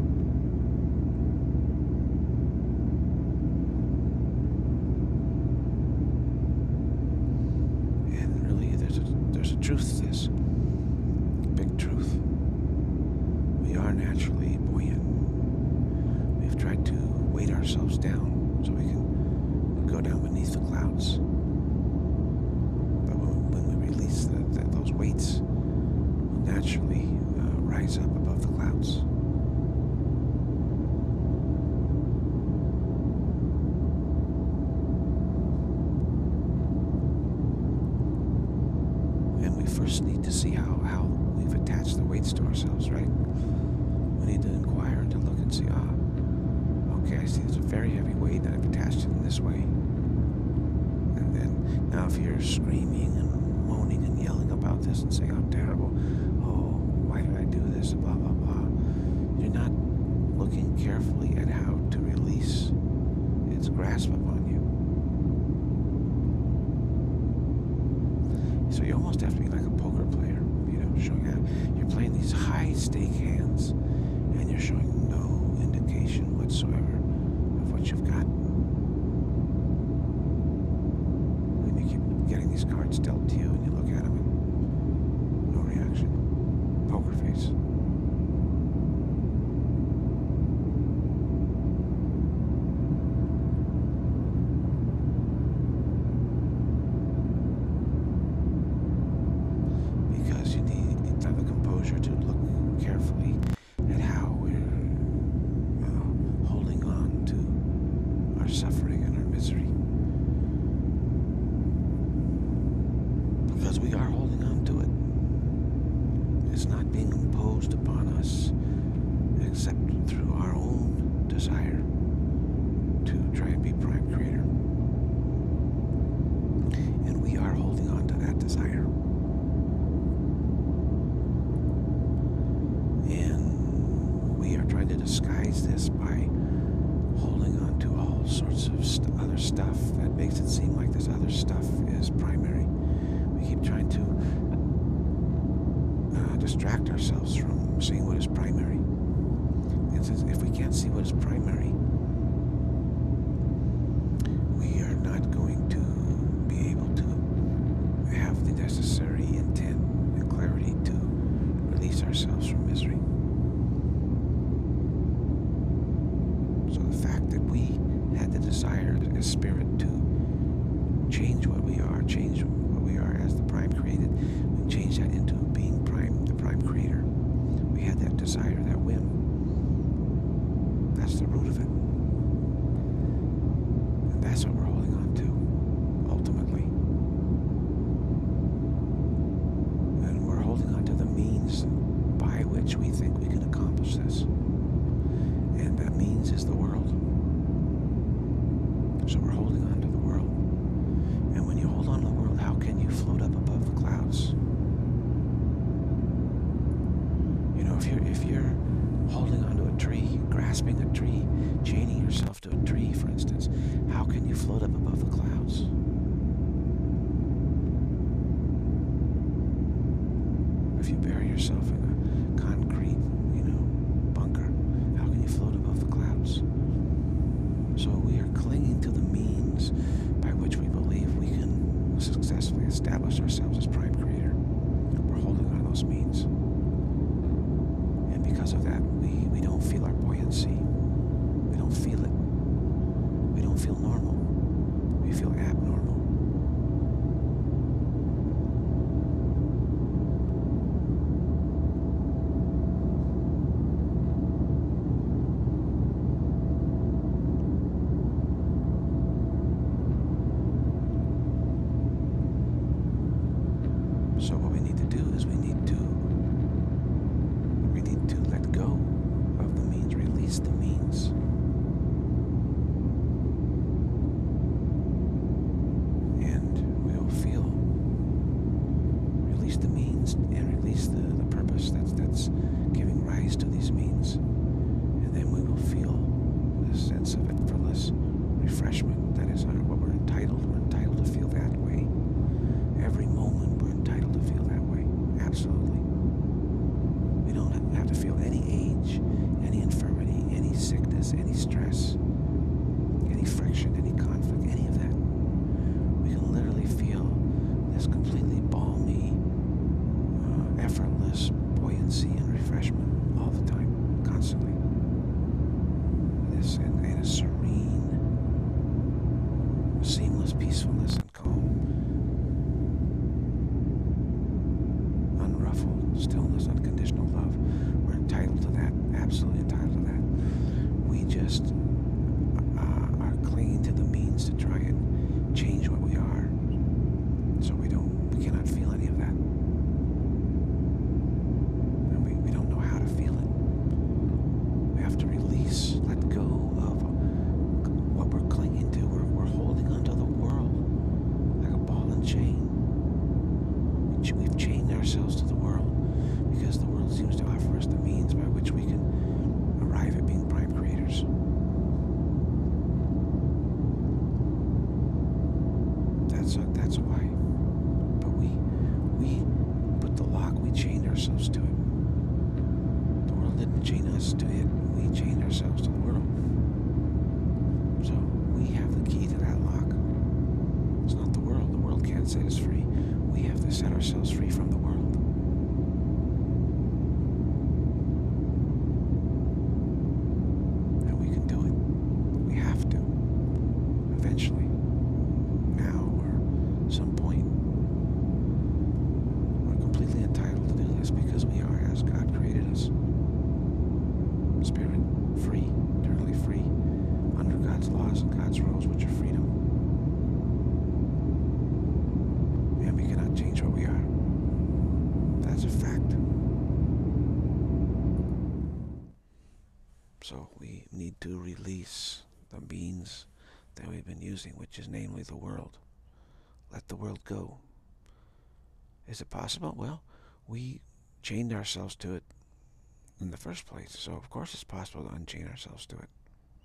And really, there's a truth to this. Big truth. We are naturally buoyant. We've tried to weight ourselves down so we can go down beneath the clouds. But when we release those weights, we'll naturally rise up above the clouds. And we first need to see how we've attached the weights to ourselves, right? We need to inquire and to look and see, okay, I see there's a very heavy weight and I've attached it in this way. And then now if you're screaming and moaning and yelling about this and saying how terrible, why did I do this, blah, blah, blah. You're not looking carefully at how to release its grasp upon you. So you almost have to be like a poker player, showing how you're playing these high-stake hands and you're showing no indication whatsoever of what you've got. these cards dealt to you, and you look at them and no reaction. Poker face. Because you need to have the composure to look carefully at how we're holding on to our suffering and our misery. Because we are holding on to it. It's not being imposed upon us except through our own desire to try and be prime creator. And we are holding on to that desire. And we are trying to disguise this by holding on to all sorts of other stuff that makes it seem like this other stuff is primary. We keep trying to distract ourselves from seeing what is primary. And since if we can't see what is primary, we are not going to be able to have the necessary intent and clarity to release ourselves from misery. So the fact that we had the desire as spirit to change what we are, change what we are as the prime created, we change that into being prime, the prime creator. We had that desire, that whim. That's the root of it. And that's what we're holding on to, ultimately. And we're holding on to the means by which we think we can accomplish this. And that means is the world. So we're holding on to the world. And when you hold on to the world, how can you float up above the clouds? You know, if you're holding onto a tree, grasping a tree, chaining yourself to a tree, for instance, how can you float up above the clouds? If you bury yourself in a concrete, bunker, how can you float above the clouds? So we are clinging to the means by which we believe we can successfully establish ourselves as prime creator. We're holding on to those means. And because of that, we don't feel our buoyancy. We don't feel it. We don't feel normal. We feel abnormal. So what we need to do is we need to let go of the means, release the means. And we'll feel, release the means and release the purpose that's giving rise to these means. And then we will feel this sense of effortless refreshment. That is what we're entitled. We're entitled to feel that way. Every moment we're entitled to feel that way. Absolutely. We don't have to feel any age, any infirmity, any sickness, any stress, any friction, any conflict, any of that. We can literally feel this completely balmy, effortless buoyancy and refreshment all the time, constantly. This and a serene, seamless peacefulness and calm. Unruffled stillness, unconditional love. We're entitled to that, absolutely entitled to that. We just are clinging to the means to try and change what we are, so we cannot feel any of that. And we don't know how to feel it. We have to release, let go of what we're clinging to. We're holding onto the world like a ball and chain. We've chained ourselves to the world because the world seems to offer us the means by which we can arrive at being prime creators. That's why. But we put the lock, we chained ourselves to it. The world didn't chain us to it, we chained ourselves to the world. So we have the key to that lock. It's not the world. The world can't God set us free. We have to set ourselves free from the world. And we can do it. We have to. Eventually. Now or some point. We're completely entitled to do this because we are as God created us. Spirit, free, eternally free, under God's laws and God's rules, which are freedom. And we cannot change what we are. That's a fact. So we need to release the means that we've been using, which is namely the world. Let the world go. Is it possible? Well, we chained ourselves to it in the first place, so of course it's possible to unchain ourselves to it.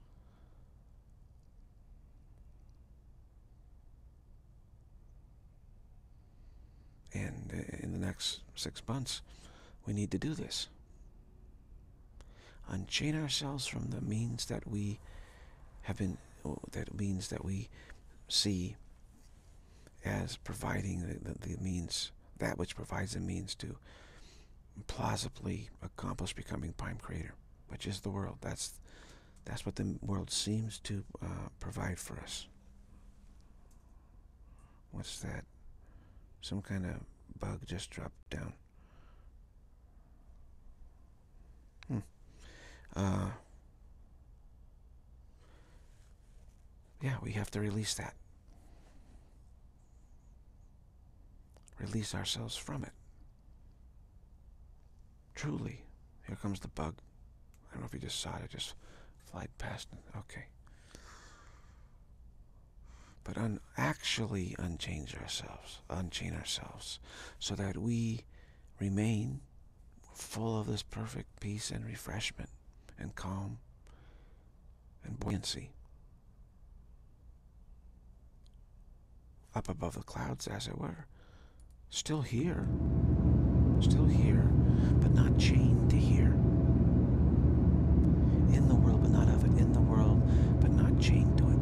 And in the next 6 months, we need to do this. Unchain ourselves from the means that we have been, that means that we see as providing the means, that which provides the means to plausibly accomplish becoming Prime Creator, which is the world. That's what the world seems to provide for us. What's that? Some kind of bug just dropped down. Yeah, we have to release that. Release ourselves from it. Truly. Here comes the bug. I don't know if you just saw it. It just flied past it. Okay. But actually unchain ourselves, so that we remain full of this perfect peace and refreshment and calm and buoyancy. Up above the clouds, as it were. Still here, but not chained to here. In the world, but not of it. In the world, but not chained to it.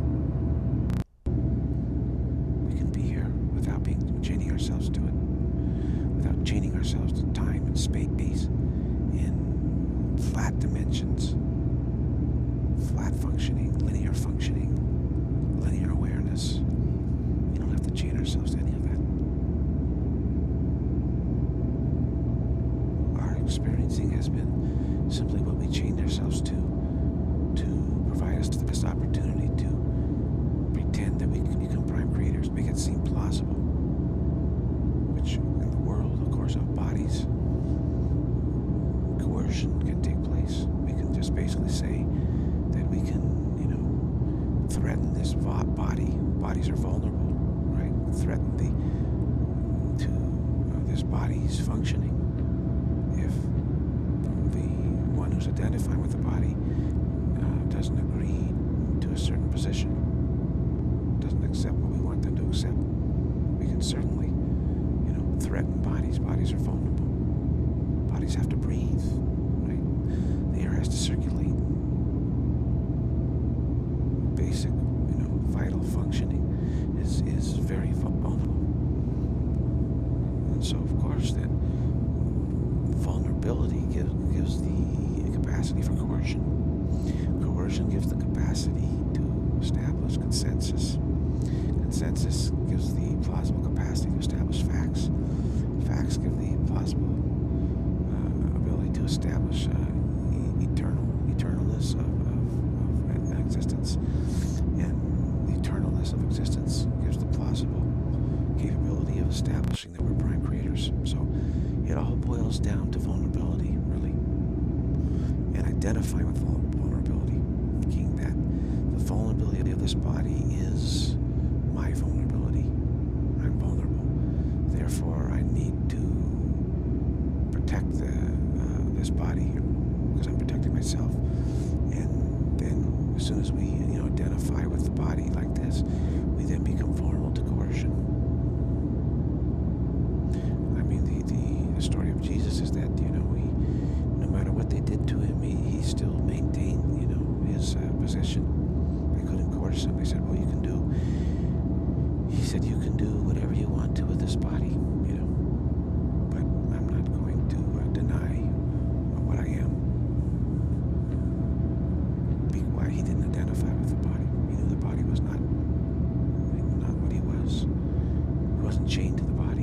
We can be here without chaining ourselves to it, without chaining ourselves to time and space in flat dimensions, flat functioning, linear awareness. You don't have to chain ourselves to any of that. Experiencing has been simply what we chained ourselves to provide us this opportunity to pretend that we can become Prime Creators, make it seem plausible, which in the world, of course, of bodies, coercion can take place. We can just basically say that we can, threaten this body. Bodies are vulnerable, right? Threaten this body's functioning. If the one who's identifying with the body doesn't agree to a certain position, doesn't accept what we want them to accept, we can certainly, threaten bodies. Bodies are vulnerable. Bodies have to breathe, right? The air has to circulate. Basic, vital functioning is very vulnerable. And so, of course, that vulnerability gives the capacity for coercion. Coercion gives the capacity to establish consensus. Consensus gives the plausible capacity to establish facts. Facts give the plausible ability to establish eternalness of existence. And the eternalness of existence gives the plausible capability of establishing that we're Prime Creators. So it all boils down to vulnerability, really, and identifying with vulnerability, thinking that the vulnerability of this body is my vulnerability. I'm vulnerable. Therefore, I need to protect this body because I'm protecting myself. And then, as soon as we identify with the body like this, we then become vulnerable to coercion. The story of Jesus is that, no matter what they did to him, he still maintained, his position. They couldn't coerce him. They said, well, you can do chained to the body.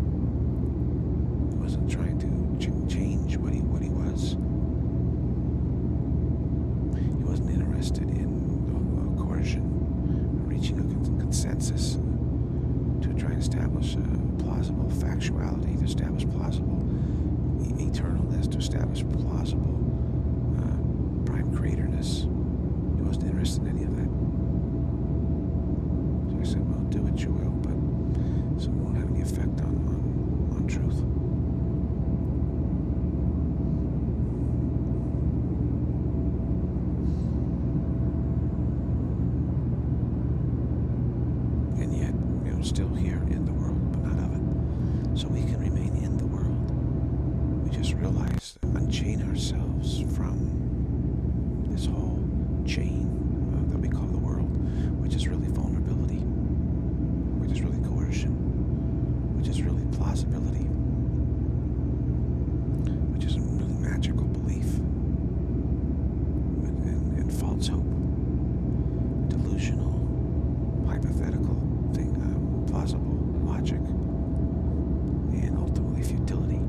He wasn't trying to change what he was. He wasn't interested in coercion, reaching a consensus to try and establish plausible factuality, to establish plausible eternalness, to establish plausible prime creatorness. He wasn't interested in any of that. So I said, well, do what you will, but so it won't have any effect on truth. And yet, still here in the world, but not of it. So we can remain in the world. We just realize, unchain ourselves from this whole chain that we call the world, which is really vulnerability, which is really coercion, which is really plausibility, which is really magical belief, and false hope, delusional, hypothetical thing, plausible logic, and ultimately futility.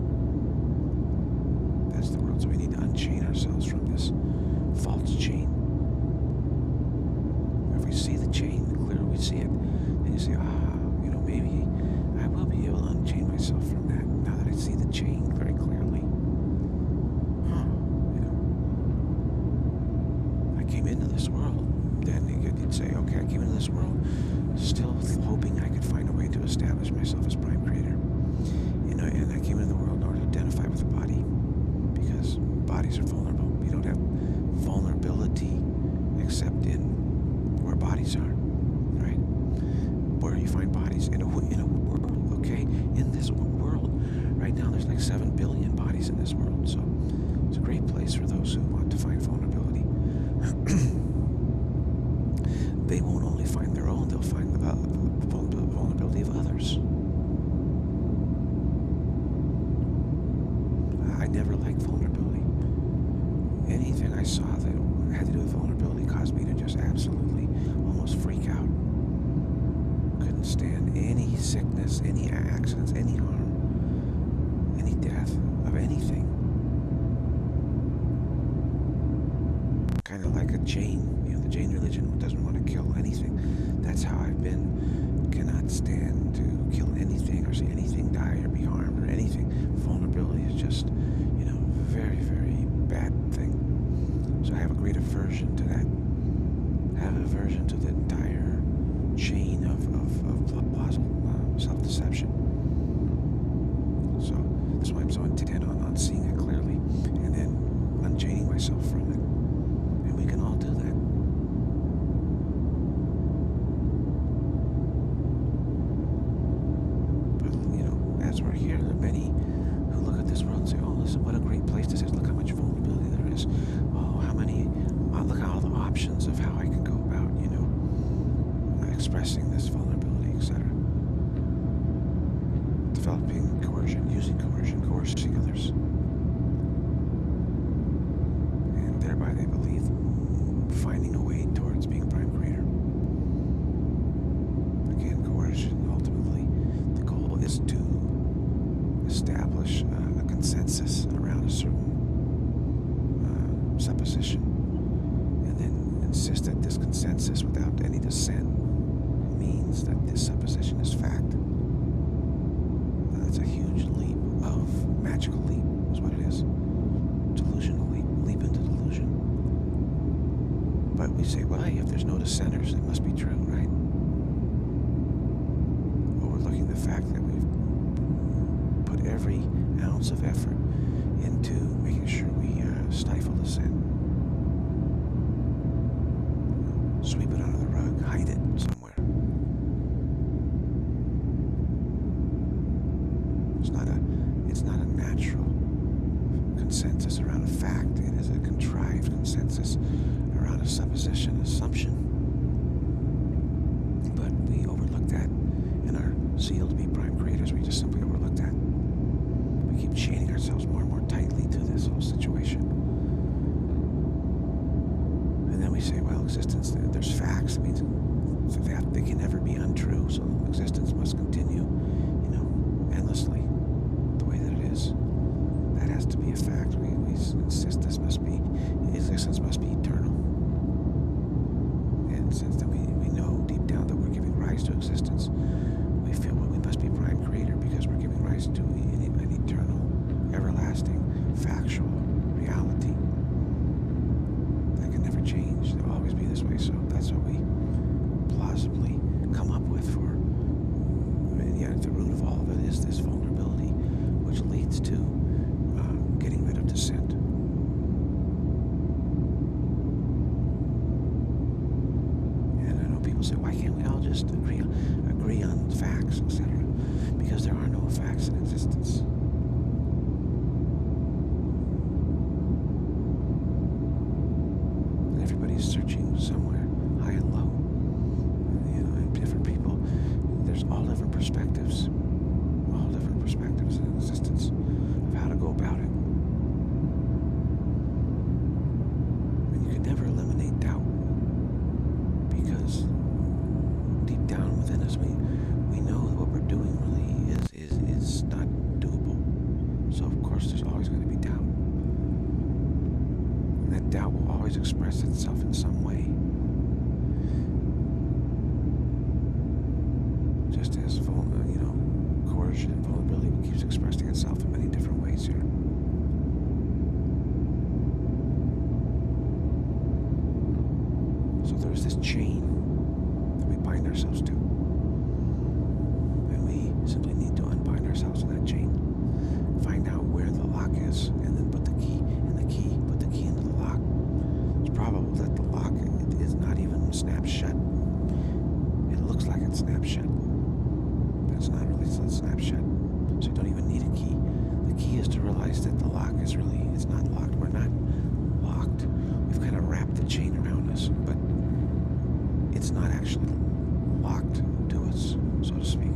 That's the world. So we need to unchain ourselves from this false chain. If we see the chain, clearly we see it, then you say, maybe I will be able to unchain myself from that now that I see the chain very clearly. I came into this world. Then you'd say, okay, I came into this world still hoping I could find a way to establish myself as prime creator. And I came into the world in order to identify with the body, because bodies are vulnerable. You don't have vulnerability except in where bodies are, right? Where you find bodies in a world, okay? In this world, right now there's like 7 billion bodies in this world, so it's a great place for those who want to find vulnerability. They won't only find their own, they'll find the vulnerability of others. I never liked vulnerability. Anything I saw that had to do with vulnerability caused me to just absolutely almost freak out. Couldn't stand any sickness, any accidents, any harm, any death of anything. Kind of like a Jain. The Jain religion doesn't want to kill anything. That's how I've been. Cannot stand to kill anything or see anything die or be harmed or anything. Vulnerability is just, very, very bad thing. So I have a great aversion to that. I have an aversion to the entire chain of plausible self-deception. So that's why I'm so intent on seeing it clearly and then unchaining myself from it. And we can all do that. But, as we're here, there are many who look at this world and say, oh, listen, what a great place this is. Look how much vulnerability there is. Oh, look at all the options of how I can go about, expressing this vulnerability, etc. Developing coercion, using coercion, coercing others. And thereby they believe finding a way towards being prime creator. Again, coercion, ultimately, the goal is to establish a consensus around a certain supposition, and then insist that this consensus, without any dissent, means that this supposition is fact. That's a huge leap of magical leap, is what it is. Delusional leap into delusion. But we say, well, hey, if there's no dissenters, it must be true, right? Overlooking the fact that we've put every ounce of effort into making sure we stifle dissent. Sweep it under the rug, hide it somewhere. It's not a natural consensus around a fact. It is a contrived consensus around a supposition, assumption. But we overlook that in our zeal to be prime creators. We just simply overlook that. We keep chaining ourselves more and more tightly to this whole situation. And then we say, well, existence, there's facts. It means they can never be untrue, so existence must continue. just agree on facts, etc. Because there are no facts in existence. And everybody's searching somewhere, high and low. And different people. There's all different perspectives in existence of how to go about it. And you can never eliminate doubt, because deep down within us, we know that what we're doing really is not doable. So of course there's always going to be doubt. And that doubt will always express itself in some way. Just as coercion and vulnerability keeps expressing itself in many different ways here. So there's this chain that we bind ourselves to. And we simply need to unbind ourselves in that chain. Find out where the lock is, and then put the key in the key, put the key into the lock. It's probable that the lock is not even snapped shut. It looks like it's snapped shut. It's not really snapped shut, so you don't even need a key. The key is to realize that the lock it's not locked. We're not locked. We've kind of wrapped the chain around us, but it's not actually locked to us, so to speak.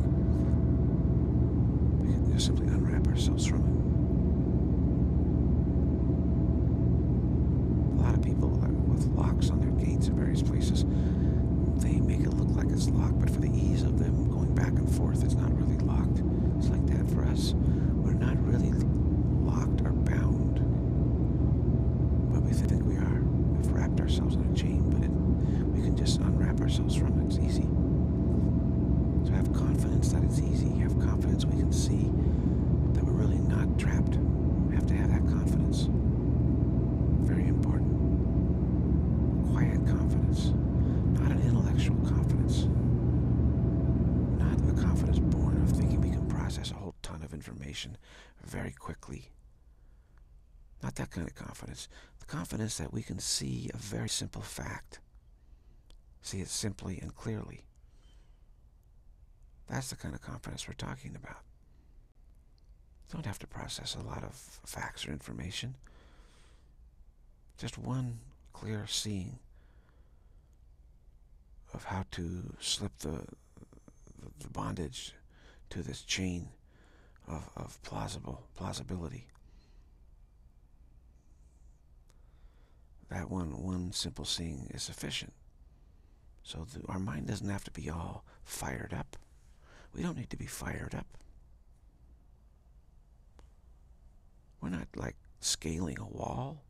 We can just simply unwrap ourselves from it. A lot of people with locks on their gates at various places, they make it look like it's locked, but for the ease of them going back and forth, it's not really locked. It's like that for us. We're not really locked or bound, but we think we are. We've wrapped ourselves in a chain, but we can just unwrap ourselves from it. It's easy. So have confidence that it's easy. Have confidence we can see that we're really not trapped. We have to have that confidence. Very important. Quiet confidence. Not an intellectual confidence. Not a confidence born of thinking we can process a whole ton of information very quickly. Not that kind of confidence. The confidence that we can see a very simple fact. See it simply and clearly. That's the kind of confidence we're talking about. You don't have to process a lot of facts or information. Just one clear seeing of how to slip the bondage to this chain of plausibility. That one simple seeing is sufficient. So our mind doesn't have to be all fired up. We don't need to be fired up. We're not like scaling a wall.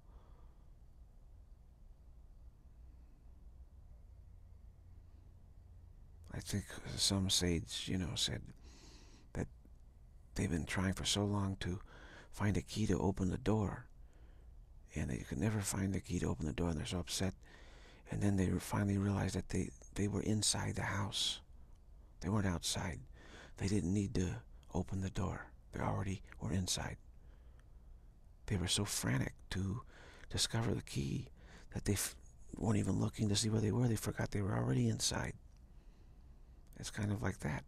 I think some sage, said that they've been trying for so long to find a key to open the door, and they could never find the key to open the door, and they're so upset. And then they finally realized that they were inside the house. They weren't outside. They didn't need to open the door. They already were inside. They were so frantic to discover the key that they weren't even looking to see where they were. They forgot they were already inside. It's kind of like that.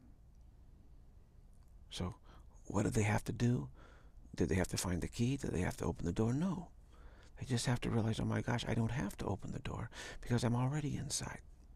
So, what did they have to do? Did they have to find the key? Did they have to open the door? No. They just have to realize, oh my gosh, I don't have to open the door because I'm already inside.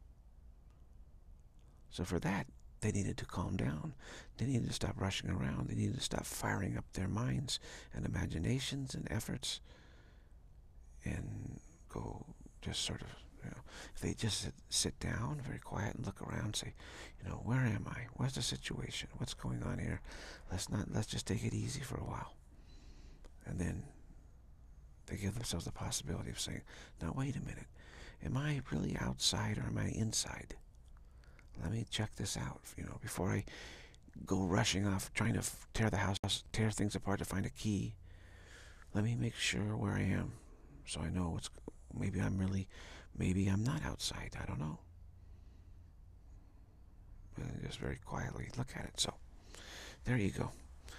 So for that, they needed to calm down. They needed to stop rushing around. They needed to stop firing up their minds and imaginations and efforts and go just sort of, if they just sit down very quiet and look around and say, where am I? What's the situation? What's going on here? Let's just take it easy for a while. And then they give themselves the possibility of saying, now wait a minute, am I really outside or am I inside? Let me check this out, before I go rushing off trying to tear things apart to find a key. Let me make sure where I am so I know maybe I'm not outside, I don't know. And just very quietly look at it. So there you go.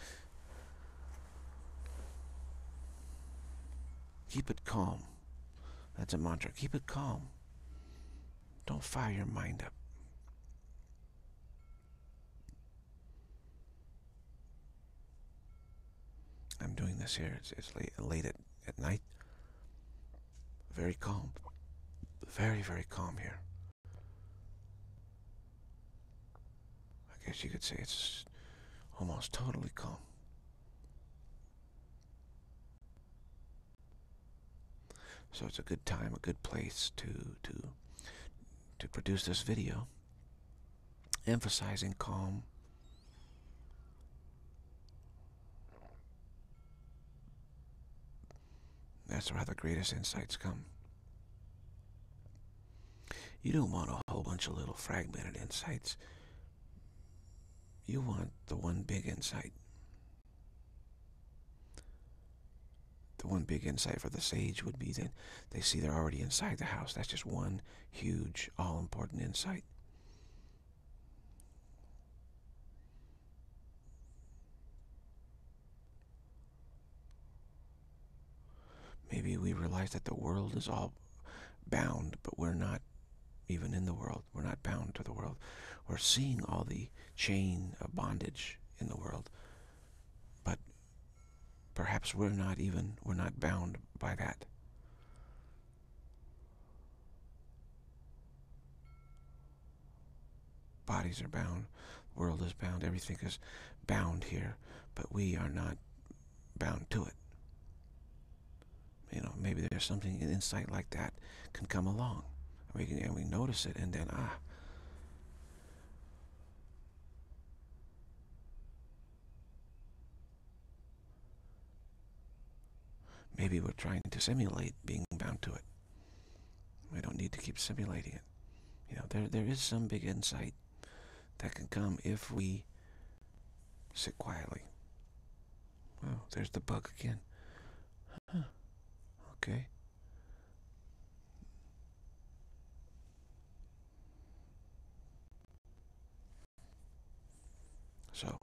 Keep it calm. That's a mantra. Keep it calm. Don't fire your mind up. I'm doing this here. It's late at night. Very calm. Very, very calm here. I guess you could say it's almost totally calm. So it's a good time, a good place to produce this video emphasizing calm. That's where the greatest insights come. You don't want a whole bunch of little fragmented insights. You want the one big insight. The one big insight for the sage would be that they see they're already inside the house. That's just one huge, all-important insight. Maybe we realize that the world is all bound, but we're not even in the world. We're not bound to the world. We're seeing all the chain of bondage in the world, but perhaps we're not bound by that. Bodies are bound, the world is bound, everything is bound here, but we are not bound to it. You know, maybe there's something, an insight like that can come along. And we notice it, and then, maybe we're trying to simulate being bound to it. We don't need to keep simulating it. You know, there is some big insight that can come if we sit quietly. Oh, there's the bug again. Huh. Okay. So,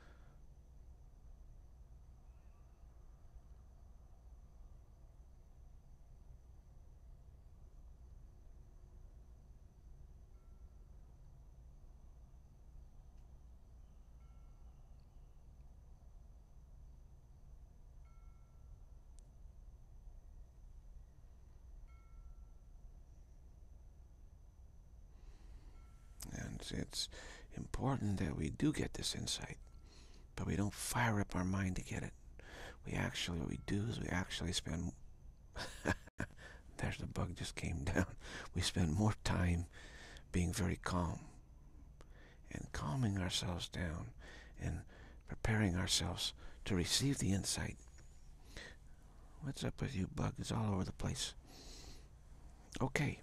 and it's important that we do get this insight, but we don't fire up our mind to get it. What we do is we actually spend, there's the bug just came down. We spend more time being very calm and calming ourselves down and preparing ourselves to receive the insight. What's up with you, bug? It's all over the place. Okay.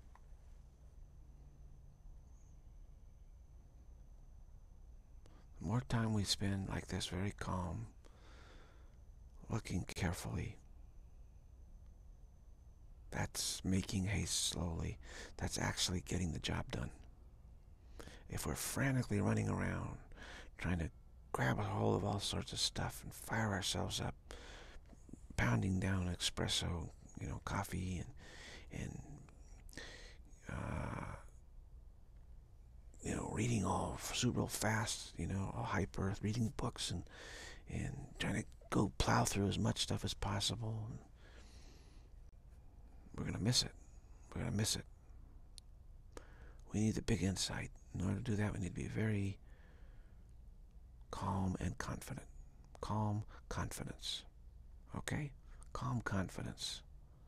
The more time we spend like this, very calm, looking carefully, that's making haste slowly. That's actually getting the job done. If we're frantically running around, trying to grab a hold of all sorts of stuff and fire ourselves up, pounding down espresso, coffee, and reading all super fast, all hyper, reading books and trying to go plow through as much stuff as possible. We're going to miss it. We're going to miss it. We need the big insight. In order to do that, we need to be very calm and confident. Calm confidence. Okay? Calm confidence.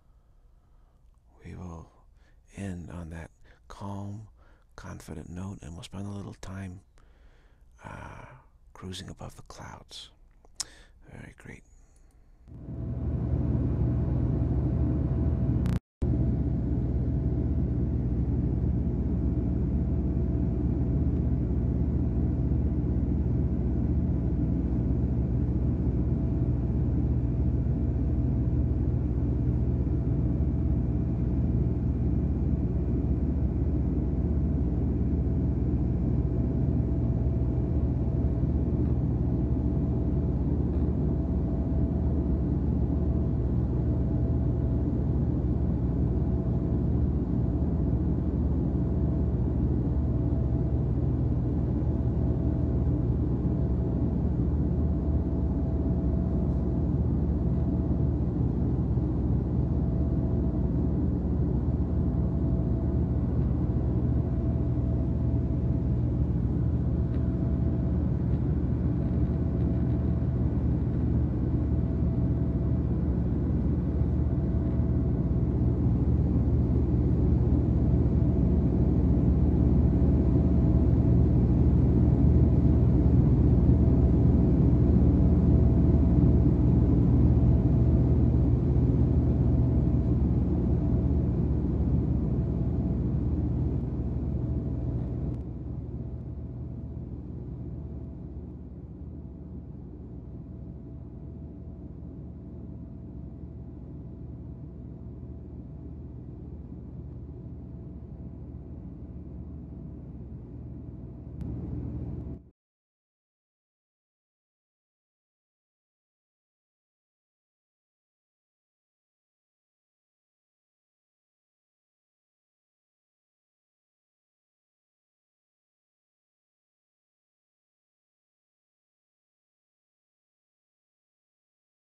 We will end on that calm, confident note, and we'll spend a little time cruising above the clouds. Very great.